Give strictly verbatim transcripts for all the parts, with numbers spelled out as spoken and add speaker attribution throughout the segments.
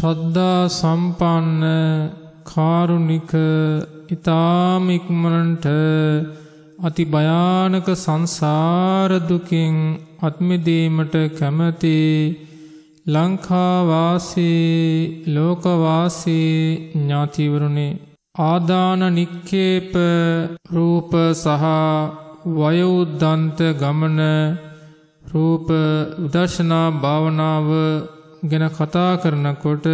Speaker 1: ශ්‍රද්ධා සම්පන්න කාරුණික ඊ타ම ඉක්මනට අති භයානක සංසාර දුකින් අත්මිදීමට කැමැති ලංකා වාසී ලෝක වාසී ඥාතිවරුනි, ආදාන නික්කේප රූප සහ වයෝදන්ත ගමන රූප විදර්ශනා භාවනාව ගැන කතා කරනකොට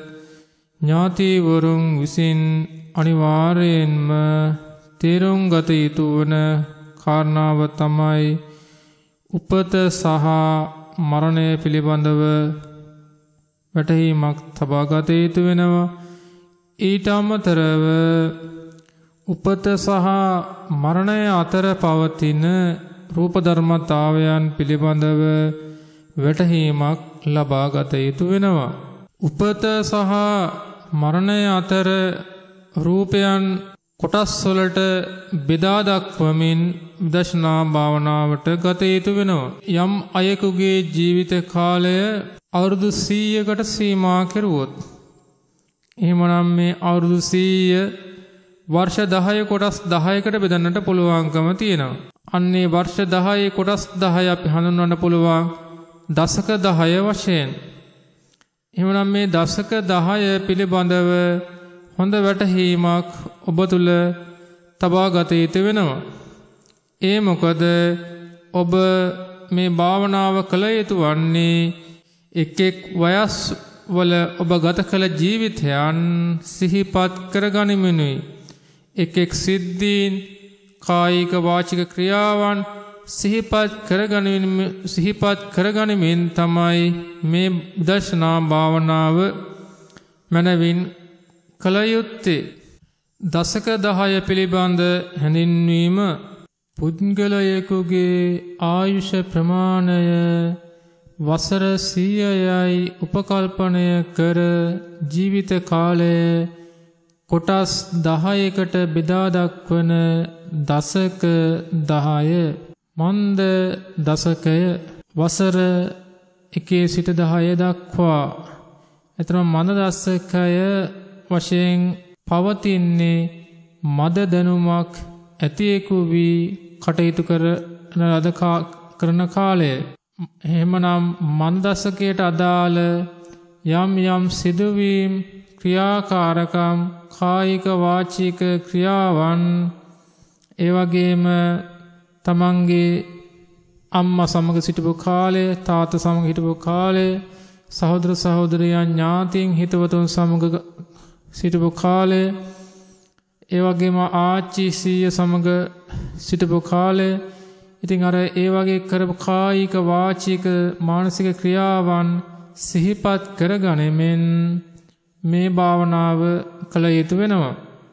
Speaker 1: ඥාතිවරුන් විසින් අනිවාර්යයෙන්ම තේරුම් ගත යුතු වන කාරණාව තමයි උපත සහ මරණය පිළිබඳව වැටහීමක් තබා ගත යුතු වෙනවා. ඊට අමතරව උපත සහ මරණය අතර පවතින රූප ධර්මතාවයන් පිළිබඳව වැටහීමක් ලබා ගත යුතු වෙනවා. උපත සහ මරණය අතර රූපයන් කොටස් වලට බෙදා දක්වමින් විදර්ශනා භාවනාවට ගත යුතු වෙනවා. යම් අයෙකුගේ ජීවිත කාලය අවුරුදු සීයකට සීමා කෙරුවොත්, එහෙමනම් මේ අවුරුදු සීය වර්ෂ දහය කොටස් දහයකට බෙදන්නට පුළුවන්කම තියෙනවා. අන්නේ වර්ෂ දහයේ කොටස් දහය අපි හඳුන්වන්න පුළුවන් දශක දහය වශයෙන්. එහෙමනම් මේ දශක දහය පිළිබඳව හොඳ වැටහීමක් ඔබ තුල තබා ගත යුතු වෙනවා. ඒ මොකද ඔබ මේ භාවනාව කළ යුතු වන්නේ එක් එක් වයස් වල ඔබ ගත කළ ජීවිතයන් සිහිපත් කරගනිමිනුයි. එක් එක් සිද්ධීන්, කායික වාචික ක්‍රියාවන් සිහිපත් කරගනිමින් සිහිපත් කරගනිමින් තමයි මේ විදර්ශනා භාවනාව මනවින් කළ යුත්තේ. දශක දහය පිළිබඳ හැඳින්වීම පුද්ගලයෙකුගේ ආයුෂ ප්‍රමාණය වසර සීයයි උපකල්පනය කර ජීවිත කාලය කොටස් දහයකට බෙදා දක්වන දශක දහය මන්ද දශකය වසර එකේ සිට දහය දක්වා. එතරම් මන්ද දශකය වශයෙන් පවතින්නේ මද දැනුමක් ඇතියෙකු වී කටයුතු කරන ලද කරන කාලය. එහෙමනම් මන්ද දශකයට අදාළ යම් යම් සිදුවීම්, ක්‍රියාකාරකම්, කායික වාචික ක්‍රියාවන්, ඒ වගේම තමන්ගේ අම්මා සමග සිටපු කාලය, තාත්තා සමග හිටපු කාලය, සහෝදර සහෝදරියන් ඥාතීන් හිතවතුන් සමග සිටපු කාලය, ඒ වගේම ආච්චි සීය සමග සිටපු කාලය. ඉතින් අර ඒ වගේ කරපු කායික වාචික මානසික ක්‍රියාවන් සිහිපත් කරගනිමින් මේ භාවනාව කළ යුතු වෙනවා.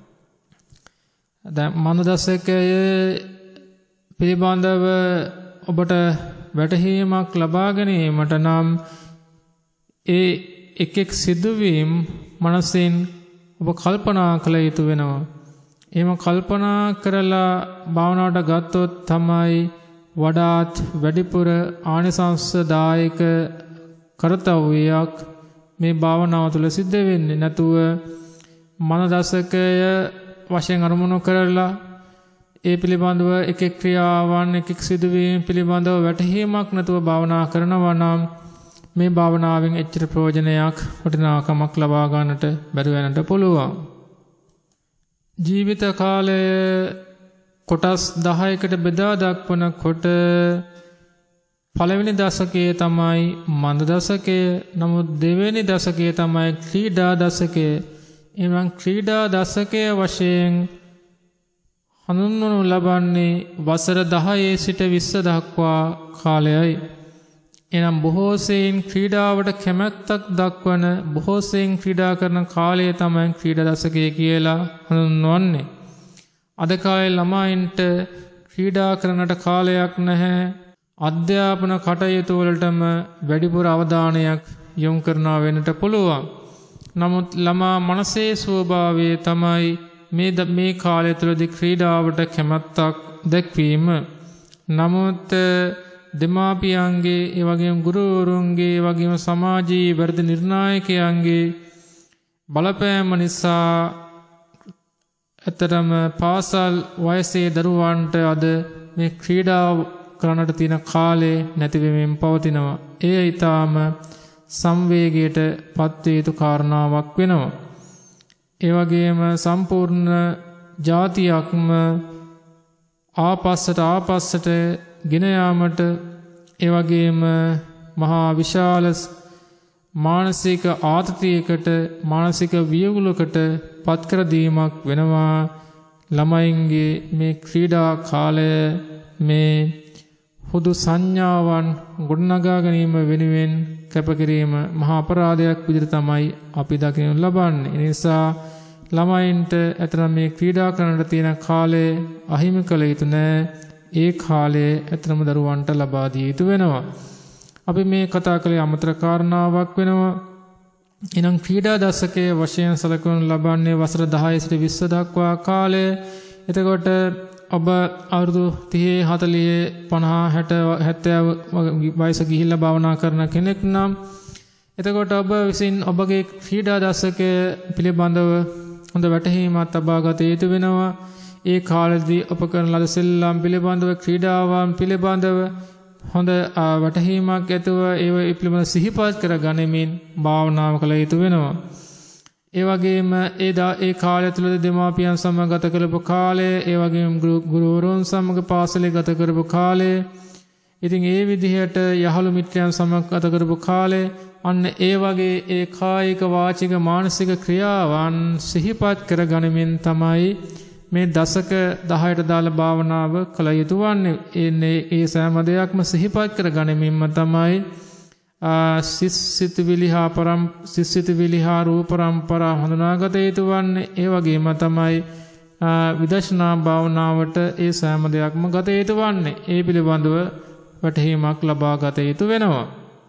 Speaker 1: දැන් මන්ද දශකය පිළිබඳව ඔබට වැටහීමක් ලබා ගැනීමට නම් ඒ එක් එක් සිදුවීම් මනසින් ඔබ කල්පනා කළ යුතු වෙනවා. එහෙම කල්පනා කරලා භාවනාවට ගත්තොත් තමයි වඩාත් වැඩිපුර ආනිසංසදායක කර්තව්‍යයක් මේ භාවනාව තුළ සිද්ධ වෙන්නේ. නැතුව මන දශකය වශයෙන් අරමුණු කරලා ඒ පිළිබඳව එක එක් ක්‍රියාවන්, එක එක් සිදුවීම් පිළිබඳව වැටහීමක් නැතුව භාවනා කරනවා නම් මේ භාවනාවෙන් එච්චර ප්‍රයෝජනයක්, වටිනාකමක් ලබා ගන්නට බැරි වෙන්නට පුළුවන්. ජීවිත කාලය කොටස් දහයකට බෙදා දක්වනකොට පළවෙනි දශකයේ තමයි මන්ද දශකය. නමුත් දෙවෙනි දශකයේ තමයි ක්‍රීඩා දශකය. එනම් ක්‍රීඩා දශකය වශයෙන් හඳුන්වනු ලබන්නේ වසර දහයේ සිට විස්ස දක්වා කාලයයි. එනම් බොහෝ සෙයින් ක්‍රීඩාවට කැමැත්තක් දක්වන, බොහෝ සෙයින් ක්‍රීඩා කරන කාලය තමයි ක්‍රීඩා දශකය කියලා හඳුන්වන්නේ. අද කාලේ ළමයින්ට ක්‍රීඩා කරන්නට කාලයක් නැහැ. අධ්‍යාපන කටයුතු වලටම වැඩිපුර අවධානයක් යොමු කරනවා වෙන්නට පුළුවන්. නමුත් ළමා මනසේ ස්වභාවය තමයි මේ මේ කාලය තුළදී ක්‍රීඩාවට කැමැත්තක් දැක්වීම. නමුත් දෙමාපියන්ගේ, ඒ වගේම ගුරුවරුන්ගේ, ඒ වගේම සමාජීය වැඩ නිර්ණායකයන්ගේ බලපෑම නිසා ඇත්තටම පාසල් වයසේ දරුවන්ට අද මේ ක්‍රීඩා කරන්නට තියෙන කාලේ නැති වෙමින් පවතිනවා. එය ඊටාම සංවේගයට පත්විය යුතු කාරණාවක් වෙනවා. ඒ වගේම සම්පූර්ණ ජාතියක්ම ආපස්සට ආපස්සට ගෙන යාමට ඒ වගේම මහා විශාල මානසික ආතතියකට මානසික වියවුලකට පත් කර දීමක් වෙනවා. ළමයින්ගේ මේ ක්‍රීඩා කාලය මේ හුදු සංඥාවන් ගොඩනගා ගැනීම වෙනුවෙන් කැපකිරීම මහා අපරාධයක් විදිහට තමයි අපි දකිනු ලබන්නේ. ඒ නිසා ළමයින්ට ඇතනම් මේ ක්‍රීඩා කරන්නට තියෙන කාලය අහිමි කළ යුතු නෑ. ඒ කාලය ඇතනම දරුවන්ට ලබා දිය යුතු වෙනවා. අපි මේ කතා කළේ අමතර කාරණාවක් වෙනවා. එනම් ක්‍රීඩා දශකයේ වශයෙන් සැලකනු ලබන්නේ වසර දහය සිට විස්ස දක්වා කාලය. එතකොට ඔබ අවුරුදු තිහ හතලිහ පනහ හැට හැත්තෑ වයස ගිහිල්ලා භාවනා කරන කෙනෙක් නම් එතකොට ඔබ විසින් ඔබගේ ක්‍රීඩා දශකය පිළිබඳව හොඳ වැටහීමක් තබා ගත යුතු වෙනවා. ඒ කාලෙදී ඔබ කරන ලද සෙල්ලම් පිළිබඳව ක්‍රීඩාවන් පිළිබඳව හොඳ වැටහීමක් ඇතුව ඒව පිළිබඳව සිහිපත් කර ගනිමින් භාවනාව කළ යුතු වෙනවා. ඒ වගේම ඒ දා ඒ කාලය තුළ දෙමාපියන් සමග ගත කරපු කාලය, ඒ වගේම ගුරුවරුන් සමග පාසලේ ගත කරපු කාලය, ඉතින් ඒ විදිහට යහළු මිත්‍රයන් සමග ගත කරපු කාලය, අන්න ඒ වගේ ඒ කායික වාචික මානසික ක්‍රියාවන් සිහිපත් කර ගනිමින් තමයි මේ දශක දහයට දාලා භාවනාව කළ යුතු වන්නේ. එන්නේ ඒ සෑම දෙයක්ම සිහිපත් කර ගනිමින්ම තමයි සිස්සිත විලිහා පරම් සිස්සිත විලිහා රූප පරම්පරා හඳුනාගත යුතු වන්නේ. ඒ වගේම තමයි විදර්ශනා භාවනාවට ඒ සෑම දෙයක්ම ගත යුතු වන්නේ. ඒ පිළිබඳව වැටහීමක් ලබා ගත යුතු වෙනවා.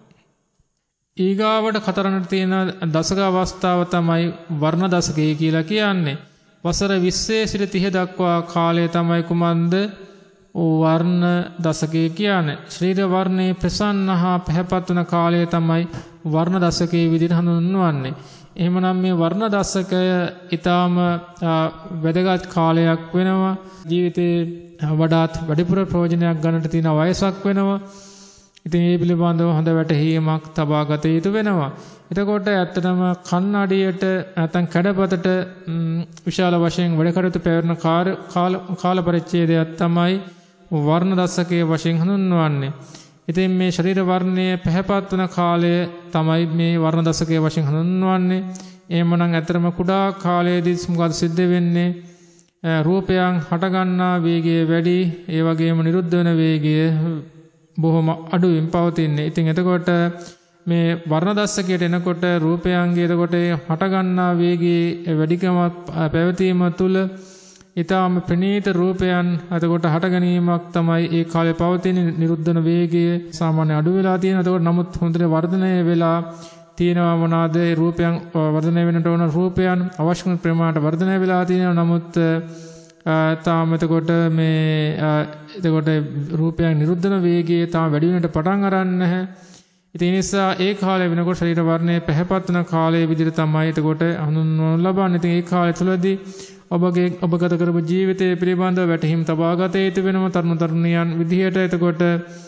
Speaker 1: ඊගාවට කතරන්නට තියෙන දශක අවස්ථාව තමයි වර්ණ දශකය කියලා කියන්නේ. වසර විස්සේ සිට තිහ දක්වා කාලය තමයි කුමන්ද වර්ණ දශකය කියන්නේ. ශරීර වර්ණයේ ප්‍රසන්න හා පැහැපත් වන කාලය තමයි වර්ණ දශකයේ විදිහට හඳුන්වන්නේ. එහෙමනම් මේ වර්ණ දශකය ඊටාම වැදගත් කාලයක් වෙනවා. ජීවිතේ වඩාත් වැඩිපුර ප්‍රයෝජනයක් ගන්නට තියෙන වයසක් වෙනවා. ඉතින් මේ පිළිබඳව හොඳ වැටහීමක් තබා ගත යුතු වෙනවා. එතකොට ඇත්තටම කන්නඩියට නැත්නම් කැඩපතට විශාල වශයෙන් වැඩ කටයුතු පැවැත්වෙන කාල පරිච්ඡේදයක් තමයි වර්ණ දශකයේ වශයෙන් හඳුන්වන්නේ. ඉතින් මේ ශරීර වර්ණය පැහැපත් වන කාලය තමයි මේ වර්ණ දශකයේ වශයෙන් හඳුන්වන්නේ. එහෙමනම් ඇත්තටම කුඩා කාලයේදී මොකද සිද්ධ වෙන්නේ? රූපයන් හටගන්නා වේගය වැඩි, ඒ වගේම නිරුද්ධ වෙන වේගය බොහොම අඩුවෙන් පවතින්නේ. ඉතින් එතකොට මේ වර්ණ දශකයට එනකොට රූපයන්ගේ එතකොට හටගන්නා වේගයේ වැඩිකම පැවතීම තුළ ඊටාම ප්‍රණීත රූපයන් එතකොට හට ගැනීමක් තමයි ඒ කාලේ පවතින. නිරුද්ධන වේගය සාමාන්‍ය අඩු වෙලා තියෙනවා. එතකොට නමුත් හොඳට වර්ධනය වෙලා තියෙනවා. මොනවාද ඒ රූපයන් වර්ධනය වෙන්නට ඕන රූපයන් අවශ්‍ය කරන ප්‍රමාණයට වර්ධනය වෙලා තියෙනවා. නමුත් තාම එතකොට මේ එතකොට රූපයන් නිරුද්ධන වේගය තාම වැඩි වෙනට පටන් අරන් නැහැ. ඉතින් ඒ නිසා ඒ කාලය වෙනකොට ශරීර වර්ණය පැහැපත් වන කාලයේ විදිහට තමයි එතකොට හඳුන්වනු ලබන්නේ. ඉතින් ඒ කාලය තුලදී ඔබගේ ඔබ ගත කරපු ජීවිතය පිළිබඳව වැටහීම් තබා ගත යුතු වෙනවා. තරුණ තරුණියන් විදිහට එතකොට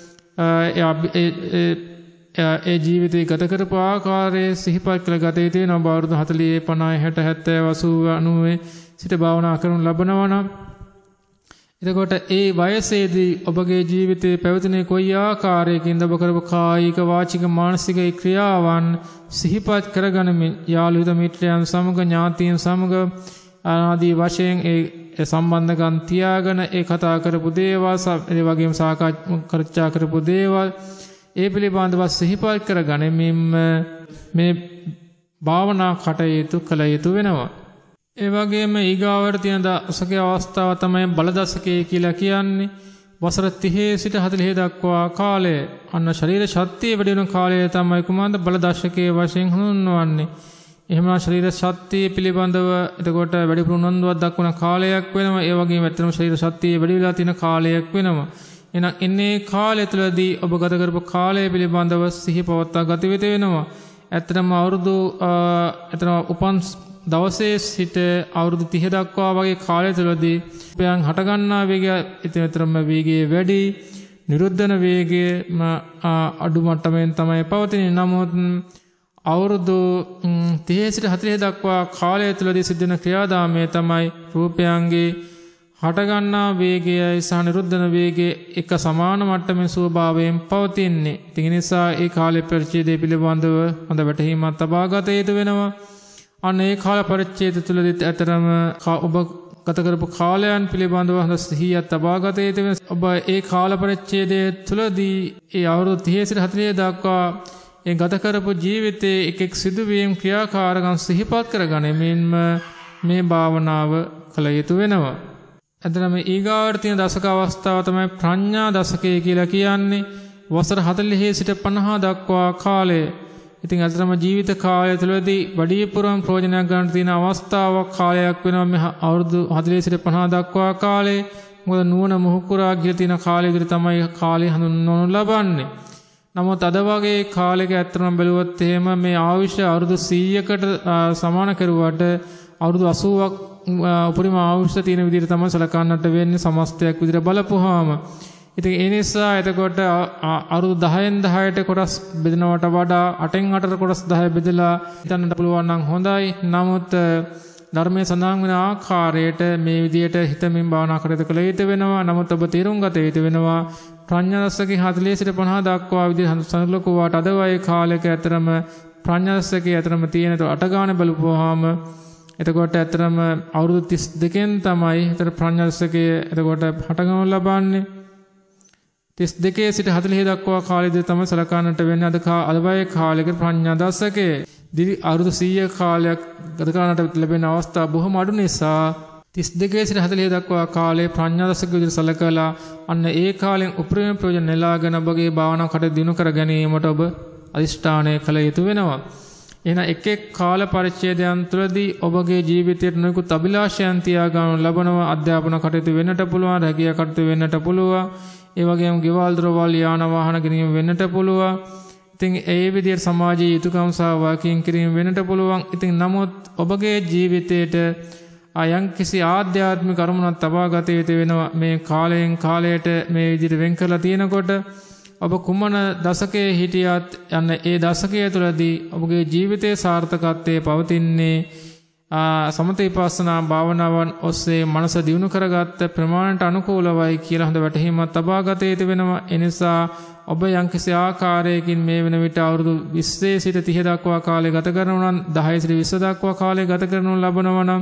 Speaker 1: ඒ ජීවිතය ගත කරපු ආකාරයේ සිහිපත් කළ ගත යුතු වෙනවා. අවුරුදු හතලිහ පනහ හැට හැත්තෑ අසූව අනූව සිට භාවනා කරනු ලබනවා නම් එතකොට ඒ වයසේදී ඔබගේ ජීවිතයේ පැවතුනේ කොයි ආකාරයකින්ද ඔබ කරපු කායික වාචික මානසික ක්‍රියාවන් සිහිපත් කරගනිමින් යාළු හිත මිත්‍රයන් සමග ඥාතීන් සමග ආදී වශයෙන් ඒ සම්බන්ධකම් තියාගෙන ඒ කතා කරපු දේවල් ඒ වගේම සාකච්ඡා කරපු දේවල් ඒ පිළිබඳව සිහිපත් කරගනිමින් මේ භාවනා කටයුතු කළ යුතු වෙනවා. ඒ වගේම ඊගාවට තියෙන දශකයේ අවස්ථාව තමයි බල දශකය කියලා කියන්නේ. වසර තිහ සිට හතලිහ දක්වා කාලය අන්න ශරීර ශක්තිය වැඩි වෙන කාලය තමයි කුමන්ද බල දශකයේ වශයෙන් හඳුන්වන්නේ. එහෙම ශරීර ශක්තිය පිළිබඳව එතකොට වැඩිපුර උනන්දුවක් දක්වන කාලයක් වෙනවා. ඒ වගේම ඇත්තටම ශරීර ශක්තිය වැඩි වෙලා තියෙන කාලයක් වෙනවා. එහෙනම් ඉන්නේ කාලය තුළදී ඔබ ගත කරපු කාලය පිළිබඳව සිහි පවත්වා ගත යුතු වෙනවා. ඇත්තටම අවුරුදු ඇත්තටම උපන් දවසේ සිට අවුරුදු තිහ දක්වා වගේ කාලය තුළදී රූපයන් හටගන්නා වේගය ඊතරම්ම වේගය වැඩි, නිරුද්ධ වෙන වේගය අඩු මට්ටමෙන් තමයි පවතින්නේ. නමුත් අවුරුදු තිහ සිට හතළිස් දක්වා කාලය තුළදී සිද්ධ වෙන ක්‍රියාදාමය තමයි රූපයන්ගේ හටගන්නා වේගයයි සහ නිරුද්ධ වෙන වේගය එක සමාන මට්ටමේ ස්වභාවයෙන් පවතින්නේ. ඒ නිසා ඒ කාලය පරිච්ඡේදය පිළිබඳව හොඳ වැටහීමක් තබා ගත යුතු වෙනවා. අන්න ඒ කාල පරිච්ඡේදය තුළදී ඇතරම ඔබ ගත කරපු කාලයන් පිළිබඳව හොඳ සිහියක් තබා ගත යුතු වෙනවා. ඔබ ඒ කාල පරිච්ඡේදය තුළදී ඒ අවුරුදු තිහ සිට හතළිස් දක්වා ඒ ගත කරපු ජීවිතයේ එක් එක් සිදුවීම් ක්‍රියාකාරකම් සිහිපත් කරගැනීමෙන්ම මේ භාවනාව කළ යුතු වෙනවා. එතනම ඊගාවට තියෙන දශක අවස්ථාව තමයි ප්‍රඥා දශකය කියලා කියන්නේ. වසර හතළිස් සිට පනහ දක්වා කාලය. ඉතින් අතරම ජීවිත කාලය තුළදී වැඩිපුරම ප්‍රයෝජනයක් ගන්න තියෙන අවස්ථාවක් කාලයක් වෙනවා මේ අවුරුදු හතළිස් සිට පනහ දක්වා කාලේ. මොකද නුවණ මුහුකුරා ගිහිලා තියෙන කාලය විතර තමයි කාලය හඳුන්වනු ලබන්නේ. නමුත් අද වගේ කාලයක ඇත්තටම බැලුවොත් එහෙම මේ ආයුෂ අවුරුදු සීයකට සමාන කරුවට අවුරුදු අසූවක් උපරිම ආයුෂ තියෙන විදිහට තමයි සලකන්නට වෙන්නේ සමස්තයක් විදිහට බලපුවාම. ඉතින් ඒ නිසා එතකොට අවුරුදු දහයෙන් දහයට කොටස් බෙදනවට වඩා අටෙන් අටට කොටස් දහය බෙදලා හිතන්නට පුළුවන් නම් හොඳයි. නමුත් ධර්මයේ සඳහන් වෙන ආකාරයට මේ විදිහට හිතමින් භාවනා කරද කළ යුතු වෙනවා. නමුත් ඔබ තේරුම් ගත යුතු වෙනවා ප්‍රඥා දශකයේ හතළිස් සිට පනහ දක්වා විදිහට සනලකුවාට අද වගේ කාලයක ඇතරම ප්‍රඥා දශකයේ ඇතරම තියෙන අට ගාන බලපුවාම එතකොට ඇතරම අවුරුදු තිස් දෙකෙන් තමයි එතන ප්‍රඥා දශකයේ එතකොට හටගනු ලබන්නේ. තිස් දෙකේ සිට හතළිස් දක්වා කාලෙදී තමයි සලකන්නට වෙන්නේ. අද අද වගේ කාලයක ප්‍රඥා දශකයේ දිවි අවුරුදු සීය කාලයක් ගත කරන්නට ලැබෙන අවස්ථා බොහොම අඩු නිසා තිස් දෙකේ සිට හතළිස් දක්වා කාලේ ප්‍රඥා දශක විදිහට සලකලා අන්න ඒ කාලෙන් උපරිම ප්‍රයෝජන නෙලාගෙන ඔබගේ භාවනා කටයුතු දිනු කර ගැනීමට ඔබ අදිෂ්ඨානය කළ යුතු වෙනවා. එහෙනම් එක් එක් කාල පරිච්ඡේදයන් තුළදී ඔබගේ ජීවිතයට නොයෙකුත් අභිලාෂයන් තියාගන්න ලබනවා. අධ්‍යාපන කටයුතු වෙන්නට පුළුවන්, රැකියා කටයුතු වෙන්නට පුළුවන්, ඒ වගේම ගෙවල් දොරවල් යාන වාහන ගැනීම වෙන්නට පුළුවන්. ඉතින් ඒ විදිහට සමාජීය යුතුකම් සහ වාකින් කිරීම වෙන්නට පුළුවන්. ඉතින් නමුත් ඔබගේ ජීවිතයට අයම් කිසි ආධ්‍යාත්මික කරුණක් තබා ගත යුතු වෙනවා. මේ කාලයෙන් කාලයට මේ විදිහට වෙන් කරලා තියෙනකොට ඔබ කුමන දශකයේ හිටියත් යන්න ඒ දශකය තුළදී ඔබගේ ජීවිතයේ සාර්ථකත්වයේ පවතින්නේ සමථ විපස්සනා භාවනාවන් ඔස්සේ මනස දියුණු කරගත්ත ප්‍රමාණයට අනුකූලවයි කියලා හොඳ වැටහීමක් තබා ගත යුතු වෙනවා. ඒ නිසා ඔබ යම්කිසි ආකාරයකින් මේ වෙන විට අවුරුදු විස්සේ සිට තිහ දක්වා කාලය ගත කරනවා නම් දහය සිට විස්ස දක්වා කාලය ගත කරනු ලබනවා නම්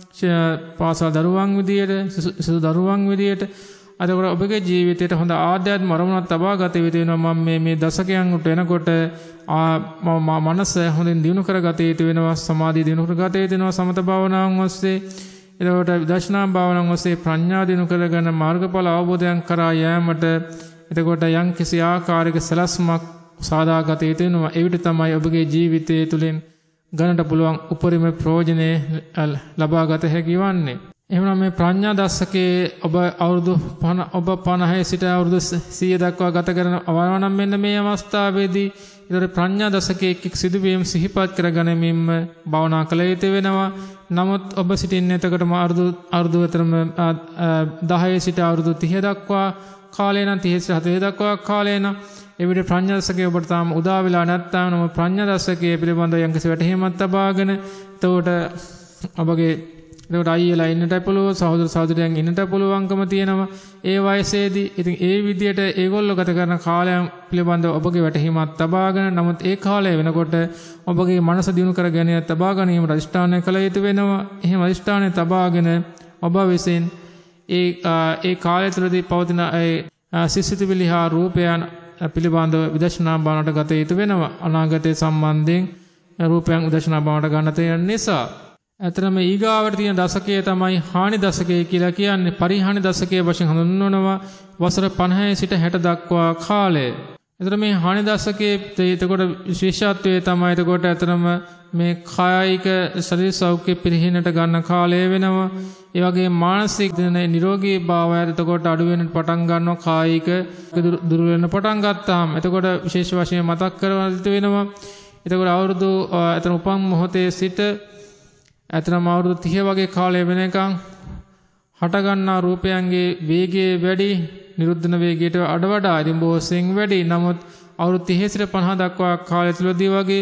Speaker 1: පාසල් දරුවන් විදියට සිසු දරුවන් විදියට අදකොට ඔබගේ ජීවිතයට හොඳ ආධ්‍යාත්ම අරමුණක් තබා ගත යුතු වෙනවා. මම මේ මේ දශකයන් උට එනකොට මනස හොඳින් දියුණු කරගත යුතු වෙනවා. සමාධිය දියුණු කරගත යුතු වෙනවා සමත භාවනාවන් ඔස්සේ. එතකොට විදර්ශනා භාවනාවන් ඔස්සේ ප්‍රඥා දියුණු කරගෙන මාර්ගඵල අවබෝධයන් කරා යෑමට එතකොට යම් කිසි ආකාරයක සලස්මක් සාදාගත යුතු වෙනවා. ඒ විදිහ තමයි ඔබගේ ජීවිතය තුළින් ගන්නට පුළුවන් උපරිම ප්‍රයෝජනෙ ලබා ගත හැකි වන්නේ. එහෙනම් මේ ප්‍රඥා දශකයේ ඔබ අවුරුදු ඔබ පනහේ සිට අවුරුදු සීය දක්වා ගත කරන අවවනම් මෙන්න මේ අවස්ථාවේදී ඊතර ප්‍රඥා දශකයේ එක් එක් සිදුවීම් සිහිපත් කරගැනීමෙන් භාවනා කළ යුතු වෙනවා. නමුත් ඔබ සිටින්නේ එතකොටම අවුරුදු අවුරුදු අතරම දහය සිට අවුරුදු තිහ දක්වා කාලය නම් තිහ සිට හතළිස් දක්වා කාලය නම් ඒ විදිහට ප්‍රඥා දශකයේ ඔබට තාම උදා වෙලා නැත්නම් නම් ප්‍රඥා දශකයේ පිළිබඳව යම්කිසි වැටහීමක් තබාගෙන එතකොට ඔබගේ එතකොට අයියලා ඉන්නට පුළුවන්, සහෝදර සහෝදරයන් ඉන්නට පුළුවන්කම තියෙනවා ඒ වයසේදී. ඉතින් ඒ විදිහට ඒගොල්ලෝ ගත කරන කාලයන් පිළිබඳව ඔබගේ වැටහීමක් තබාගෙන නමුත් ඒ කාලය වෙනකොට ඔබගේ මනස දියුණු කර ගැනීම තබා ගැනීම අධිෂ්ඨානය කළ යුතු වෙනවා. එහෙම අධිෂ්ඨානය තබාගෙන ඔබ විසින් ඒ ඒ කාලය තුළදී පවතින ඒ සිසිතවිලි හා රූපයන් පිළිබඳව විදර්ශනා භාවනාවට ගත යුතු වෙනවා. අනාගතයේ සම්බන්ධයෙන් රූපයන් විදර්ශනා භාවනාවට ගන්න තියෙන නිසා ඇතරම ඊගාවට තියෙන දශකය තමයි හානි දශකය කියලා කියන්නේ. පරිහානි දශකයේ වශයෙන් හඳුන්වනවා වසර පනහේ සිට හැට දක්වා කාලය. එතකොට මේ හානි දශකයේ එතකොට විශේෂත්වය තමයි එතකොට ඇතරම මේ කායික ශරීර සෞඛ්‍ය පිරිහිනට ගන්න කාලය වෙනවා. ඒ වගේ මානසික නිරෝගී භාවය එතකොට අඩු වෙන්න පටන් ගන්නවා. කායික දුර්වල වෙන්න පටන් ගත්තාම එතකොට විශේෂ වශයෙන් මතක් කරගන්න වෙනවා. එතකොට අවුරුදු එතන උපන් මොහොතේ සිට ඇතරම අවුරුදු තිහ වගේ කාලය වෙනකන් හටගන්නා රූපයන්ගේ වේගය වැඩි, නිරුද්ධන වේගයට අඩ වඩා ඉතින් බොහෝසෙන් වැඩි. නමුත් අවුරුදු තිහ සිට පනහ දක්වා කාලය තුලදී වගේ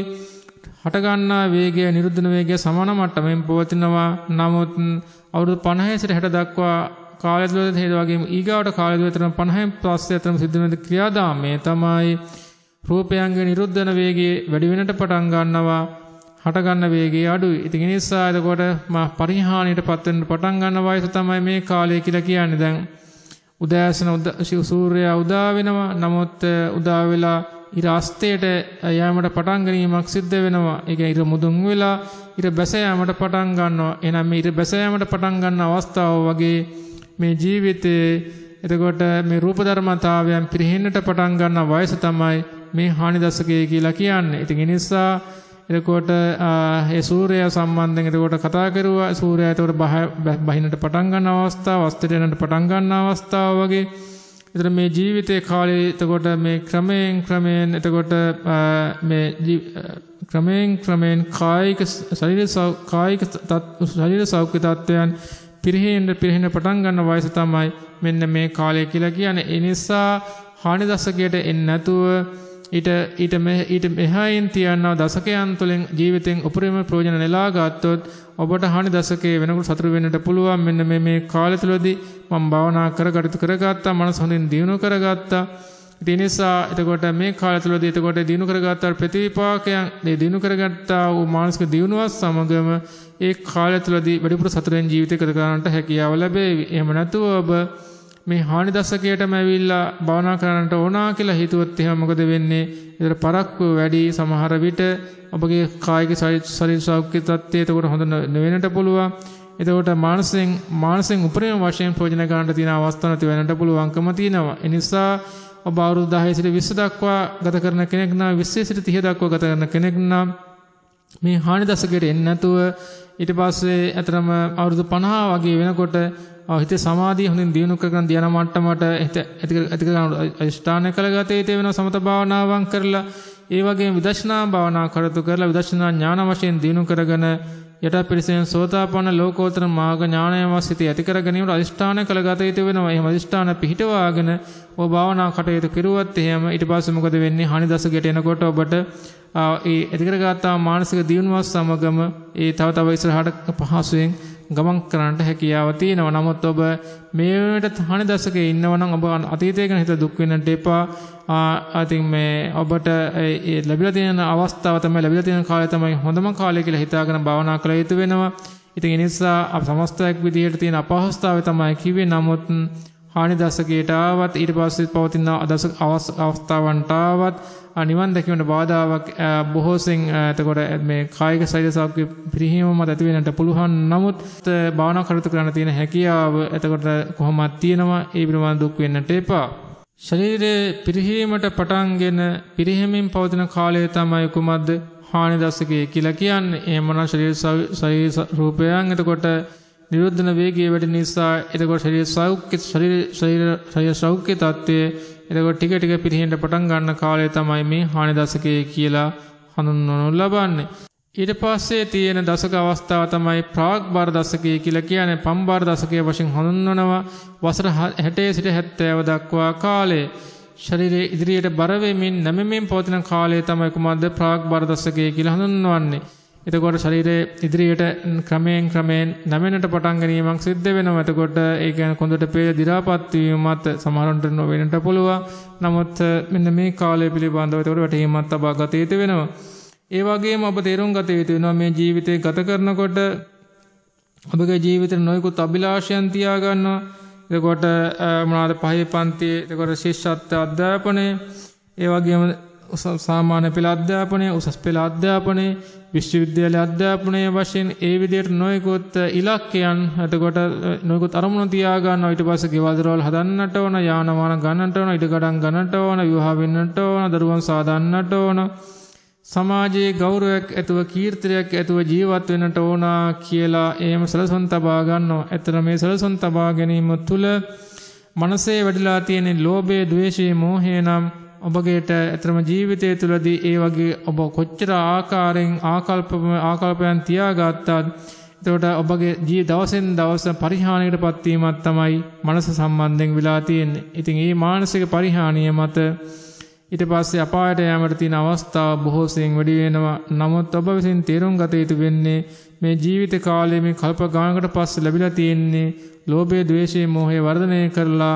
Speaker 1: හටගන්නා වේගය නිරුද්ධන වේගය සමාන මට්ටමින් පවතිනවා. නමුත් අවුරුදු පනහ සිට හැට දක්වා කාලය තුලදී හේතු වගේම ඊගාවට කාලය තුල අතර පනහෙන් පස්සේ අතරම සිද්ධ වෙන ක්‍රියාදාමය තමයි රූපයන්ගේ නිරුද්ධන වේගය වැඩි වෙනට පටන් ගන්නවා, හටගන්න වේගය අඩුයි. ඉතින් ඒ නිසා එතකොට මා පරිහානියට පත් වෙන්න පටන් ගන්න වයස තමයි මේ කාලය කියලා කියන්නේ. දැන් උදෑසන සූර්යයා උදා වෙනවා. නමුත් උදා වෙලා ඉර අස්තයට යෑමට පටන් ගැනීමක් සිද්ධ වෙනවා. ඒ කියන්නේ ඉර මුදුන් වෙලා ඉර බැස යාමට පටන් ගන්නවා. එහෙනම් මේ ඉර බැස යාමට පටන් ගන්න අවස්ථාව වගේ මේ ජීවිතයේ එතකොට මේ රූප ධර්මතාවයන් පිරෙහෙන්නට පටන් ගන්න වයස තමයි මේ හානි දශකය කියලා කියන්නේ. ඉතින් ඒ නිසා එතකොට ඒ සූර්යයා සම්බන්ධයෙන් එතකොට කතා කරුවා. සූර්යයා එතකොට බහින්නට පටන් ගන්න අවස්ථාව, අස්තයට යනට පටන් ගන්න අවස්ථාව වගේ. එතකොට මේ ජීවිතයේ කාලේ එතකොට මේ ක්‍රමයෙන් ක්‍රමයෙන් එතකොට මේ ක්‍රමයෙන් ක්‍රමයෙන් කායික ශරීර කායික ශරීර සෞඛ්‍ය තත්ත්වයන් පිරෙහෙන්න පිරෙහෙන්න පටන් ගන්න වයස තමයි මෙන්න මේ කාලය කියලා කියන්නේ. ඒ නිසා හානි දශකයට එන්නේ නැතුව ඊට ඊට මෙ ඊට මෙහායින් තියනවා දශකයන් තුළින් ජීවිතෙන් උපරිම ප්‍රයෝජන නෙලා ගත්තොත් ඔබට හානි දශකයේ වෙනකොට සතුරු වෙන්නට පුළුවන්. මෙන්න මේ මේ කාලය තුළදී මම භාවනා කරගත්තු කරගත්තා, මනස හොඳින් දියුණු කරගත්තා. ඒ නිසා එතකොට මේ කාලය තුළදී එතකොට දියුණු කරගත්තා ප්‍රතිවිපාකයන් මේ දියුණු කරගත්තා වූ මානසික දියුණුවත් සමගම ඒ කාලය තුළදී වැඩිපුර සතුටෙන් ජීවිතය ගත කරන්නට හැකියාව ලැබේවි. එහෙම නැතුව ඔබ මේ හානි දශකයටම ඇවිල්ලා භාවනා කරන්නට ඕනා කියලා හිතුවොත් එහෙනම් මොකද වෙන්නේ? ඒතර පරක්කු වැඩි, සමහර විට ඔබගේ කායික ශරීර සෞඛ්‍ය තත්ත්වය එතකොට හොඳ නොවෙන්නට පුළුවන්. එතකොට මානසින් මානසින් උපරිම වශයෙන් ප්‍රයෝජන ගන්නට තියෙන අවස්ථා නැති වෙන්නට පුළුවන්කම තියෙනවා. ඒ නිසා ඔබ අවුරුදු දහය සිට විස්ස දක්වා ගත කරන කෙනෙක් නම් විස්ස සිට තිහ දක්වා ගත කරන කෙනෙක් නම් මේ හානි දශකයට එන්නේ නැතුව ඊට පස්සේ අතරම අවුරුදු පනහ වගේ වෙනකොට හිතේ සමාධිය හොඳින් දියුණු කරගෙන ධ්‍යාන මට්ටමට හිත ඇති ඇති කරගන්න අදිෂ්ඨාන කළගත යුතු වෙන සමත භාවනාවන් කරලා ඒ වගේම විදර්ශනා භාවනා කරතු කරලා විදර්ශනා ඥාන වශයෙන් දියුණු කරගෙන යට පිරිසෙන් සෝතාපන්න ලෝකෝත්තර මාර්ග ඥානය වාසිතය ඇති කර ගැනීමට අදිෂ්ඨාන කළගත යුතු වෙනවා. එහෙම අදිෂ්ඨාන පිහිටවාගෙන ඔබ භාවනා කටයුතු කරුවත් එහෙම ඊට පස්සේ මොකද වෙන්නේ? හානි දශකයට එනකොට ඔබට ඒ ඇති කරගත්ත මානසික දියුණුවත් සමගම ඒ තව තව ඉස්සරහට පහසුවෙන් ගමන් කරන්නට හැකියාව තියෙනවා. නමුත් ඔබ මේ වෙනට හානි දශකයේ ඉන්නවා නම් ඔබ අතීතය ගැන හිත දුක් වෙන්නට එපා. I think මේ ඔබට ඒ ලැබිලා තියෙන අවස්ථාව තමයි ලැබිලා තියෙන කාලය තමයි හොඳම කාලය කියලා හිතාගෙන භාවනා කළ යුතු වෙනවා. ඉතින් ඒ නිසා අප සමස්තයක් විදිහට තියෙන අපහසුතාවය තමයි කිව්වේ. නමුත් හානි දශකයට ආවත් ඊට පස්සේ පවතින අවස්ථාවන්ට ආවත් නිවන් දැකීමට බාධාවක් බොහෝසෙන් එතකොට මේ කායික ශරීර සෞඛ්‍ය පිරිහීම මත ඇති වෙන්නට පුළුවන්. නමුත් භාවනා කටයුතු කරන්න තියෙන හැකියාව එතකොට කොහොමද තියෙනවා. ඒ පිළිබඳව දුක් වෙන්නට එපා. ශරීරයේ පිරිහීමට පටන්ගෙන පිරිහීමෙන් පවතින කාලය තමයි කුමද්ද? හානි දශකය කියලා කියන්නේ. එහෙමනම් ශරීර ශරීර රූපයන් එතකොට නිරුද්ධන වේගය වැඩි නිසා එතකොට ශරීර සෞඛ්‍ය ශරීර ශරීර සෞඛ්‍ය තත්ත්වයේ එතකොට ටික ටික පිරිහෙන්න පටන් ගන්න කාලය තමයි මේ හානි දශකය කියලා හඳුන්වනු ලබන්නේ. ඊට පස්සේ තියෙන දශක අවස්ථාව තමයි ප්‍රාග්භාර දශකය කියලා කියන්නේ. පම්බාර දශකය වශයෙන් හඳුන්වනවා. වසර හැටේ සිට හැත්තෑව දක්වා කාලය. ශරීරයේ ඉදිරියට බර වෙමින් නැමෙමින් පවතින කාලය තමයි කුමද්ද? ප්‍රාග්භාර දශකය කියලා හඳුන්වන්නේ. එතකොට ශරීරයේ ඉදිරියට ක්‍රමයෙන් ක්‍රමයෙන් නැමෙන්නට පටන් ගැනීමක් සිද්ධ වෙනවා. එතකොට ඒ කියන්නේ කොඳුට පෙර දි รา පත් වීමත් සමහරවිට නොවෙන්නට පුළුවන්. නමුත් මෙන්න මේ කාලය පිළිබඳව එතකොට වැටහීමක් තබා ගත යුතු වෙනවා. ඒ වගේම ඔබ තේරුම් ගත යුතු වෙනවා මේ ජීවිතය ගත කරනකොට ඔබගේ ජීවිතේ නොයෙකුත් අභිලාෂයන් තියා ගන්නවා. එතකොට මොනවාද? පහේ පන්තියේ එතකොට ශිෂ්‍යත්ව අධ්‍යාපනය, ඒ වගේම සාමාන්‍ය පෙළ අධ්‍යාපනය, උසස් පෙළ අධ්‍යාපනය, විශ්වවිද්‍යාල අධ්‍යාපනය වශයෙන් ඒ විදිහට නොයෙකුත් ඉලක්කයන් එතකොට නොයෙකුත් අරමුණු තියා ගන්නවා. ඊට පස්සේ ගෙවල් දොරවල් හදන්නට ඕන, යාන වාහන ගන්නට ඕන, ඉඩ ගඩම් ගන්නට ඕන, විවාහ වෙන්නට ඕන, දරුවන් සාදන්නට ඕන, සමාජයේ ගෞරවයක් ඇතුව කීර්තියක් ඇතුව ජීවත් වෙන්නට ඕන කියලා එහෙම සැලසුම් තබා ගන්නවා. ඇත්තට මේ සැලසුම් තබා ගැනීම තුළ මනසේ වැඩිලා තියෙන ලෝභය, ද්වේෂය, මෝහය නම් ඔබගේට ඇත්තම ජීවිතය තුළදී ඒ වගේ ඔබ කොච්චර ආකාරයෙන් ආකල්ප ආකල්පයන් තියාගත්තත් එතකොට ඔබගේ ජී දවසෙන් දවස පරිහානියකටපත් වීමක් තමයි මනස සම්බන්ධයෙන් වෙලා තියෙන්නේ. ඉතින් මේ මානසික පරිහානිය මත ඊට පස්සේ අපායට යෑමට තියෙන අවස්ථාව බොහෝ සෙයින් වැඩි වෙනවා. නමුත් ඔබ විසින් තේරුම් ගත යුතු වෙන්නේ මේ ජීවිත කාලයේ මේ කල්ප ගානකට පස්සේ ලැබිලා තියෙන්නේ ලෝභය, ද්වේෂය, මෝහය වර්ධනය කරලා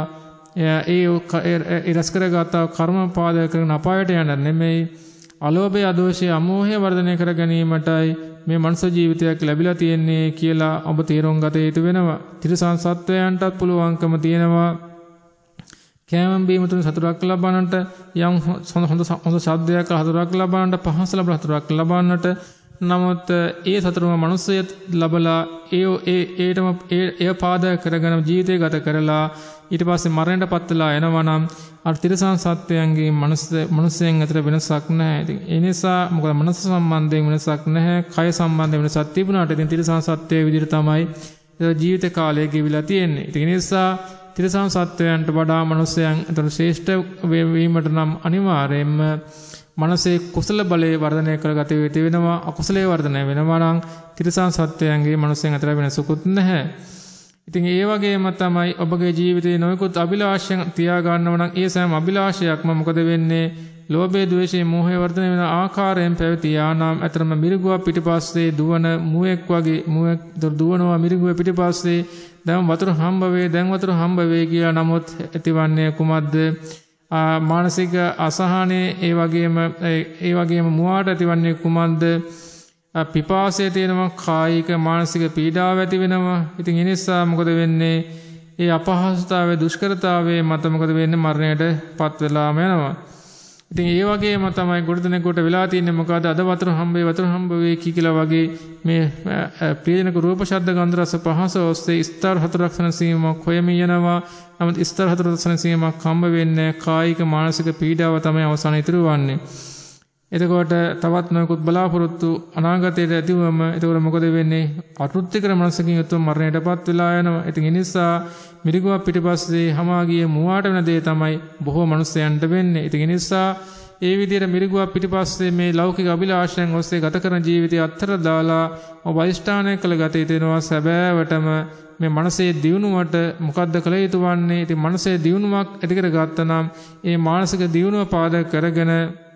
Speaker 1: ඒ රස කරගත කර්ම පාදක කරන අපායට යන්න නෙමෙයි. අලෝභය, අදෝෂය, අමෝහය වර්ධනය කර ගැනීමටයි මේ මනුෂ්‍ය ජීවිතයක් ලැබිලා තියෙන්නේ කියලා ඔබ තේරුම් ගත යුතු වෙනවා. තිරිසන් සත්වයන්ටත් පුළුවන්කම තියෙනවා කෑම බීම තුන සතුටක් ලබන්නට, යම් හොඳ හොඳ හොඳ ශබ්දයක් හතුරක් ලබන්නට, පහස ලබන හතුරක් ලබන්නට. නමුත් ඒ සතුරම මිනිස්සය ලබලා ඒ ඒ ඒටම ඒ පාදක කරගෙන ජීවිතය ගත කරලා ඊට පස්සේ මරණයටපත් වෙලා යනවා නම් අර තිරිසන් සත්වයන්ගේ මනස මිනිස්යන් අතර වෙනසක් නැහැ. ඉතින් ඒ නිසා මොකද මනස සම්බන්ධයෙන් වෙනසක් නැහැ, කය සම්බන්ධයෙන් වෙනසක් තිබුණාට ඉතින් තිරිසන් සත්වයේ විදිහට තමයි ජීවිත කාලය ගෙවිලා තියෙන්නේ. ඉතින් ඒ නිසා තිරිසන් සත්වයන්ට වඩා මිනිස්යන් අතර ශ්‍රේෂ්ඨ වීමට නම් අනිවාර්යයෙන්ම මනසේ කුසල බලය වර්ධනය කරගත යුතු වෙනවා. අකුසලයේ වර්ධනය වෙනවා නම් තිරිසන් සත්වයන්ගේ මිනිස්යන් අතර වෙනසකුත් නැහැ. ඉතින් ඒ වගේම තමයි ඔබගේ ජීවිතයේ නොයෙකුත් අභිලාෂයන් තියා ගන්නව නම් ඒ සෑම අභිලාෂයක්ම මොකද වෙන්නේ? ලෝභය, ද්වේෂය, මෝහය වර්ධනය වෙන ආකාරයෙන් පැවතියා නම් අතරම මිරිගුවක් පිටිපස්සේ දුවන මුවෙක් වගේ මුවෙක් දුවනවා මිරිගුව පිටිපස්සේ දැන් වතුර හම්බ වේ දැන් වතුර හම්බ වේ කියලා. නමුත් ඇතිවන්නේ කුමක්ද? මානසික අසහනය, ඒ වගේම ඒ වගේම මුවාට ඇතිවන්නේ කුමක්ද? පිපාසය තියෙනවා, කායික මානසික පීඩාව ඇති වෙනවා. ඉතින් ඒ නිසා මොකද වෙන්නේ? ඒ අපහසුතාවයේ දුෂ්කරතාවයේ මත මොකද වෙන්නේ? මරණයට පත් වෙලාම යනවා. ඉතින් ඒ වගේම තමයි ගොඩදෙනෙකුට වෙලා තියෙන්නේ මොකද? අද වතුර හම්බේ වතුර හම්බ වේ කියලා වගේ මේ ප්‍රියජනක රූප, ශබ්ද, ගන්ධ, රස, පහස ඔස්සේ ස්තර හතරක් සැනසීමක් හොයමින් යනවා. නමුත් ස්තර හතරක් සැනසීමක් හම්බ වෙන්නේ කායික මානසික පීඩාව තමයි අවසානයේ ඉතුරු වන්නේ. එතකොට තවත් නොයෙකුත් බලාපොරොත්තු අනාගතයට ඇතිවම එතකොට මොකද වෙන්නේ? අතෘප්තිකර මනසකින් යුතුව මරණයටපත් වෙලා යනවා. ඉතින් ඒ නිසා මිරිගුවක් පිටිපස්සේ hama ගිය මුවාට වෙන දේ තමයි බොහෝ මනුස්සයන්ට වෙන්නේ. ඉතින් ඒ නිසා ඒ විදිහට මිරිගුවක් පිටිපස්සේ මේ ලෞකික අභිලාෂයන් ඔස්සේ ගත කරන ජීවිතය අත්තර දාලා ඔබ අයිෂ්ඨානය කළ ගත යුතු වෙනවා. සැබෑවටම මේ මනසේ දියුණුවට මොකද්ද කළ යුතු වන්නේ? ඉතින් මනසේ දියුණුවක් ඇති කරගත්තා නම් ඒ මානසික දියුණුව පාදක කරගෙන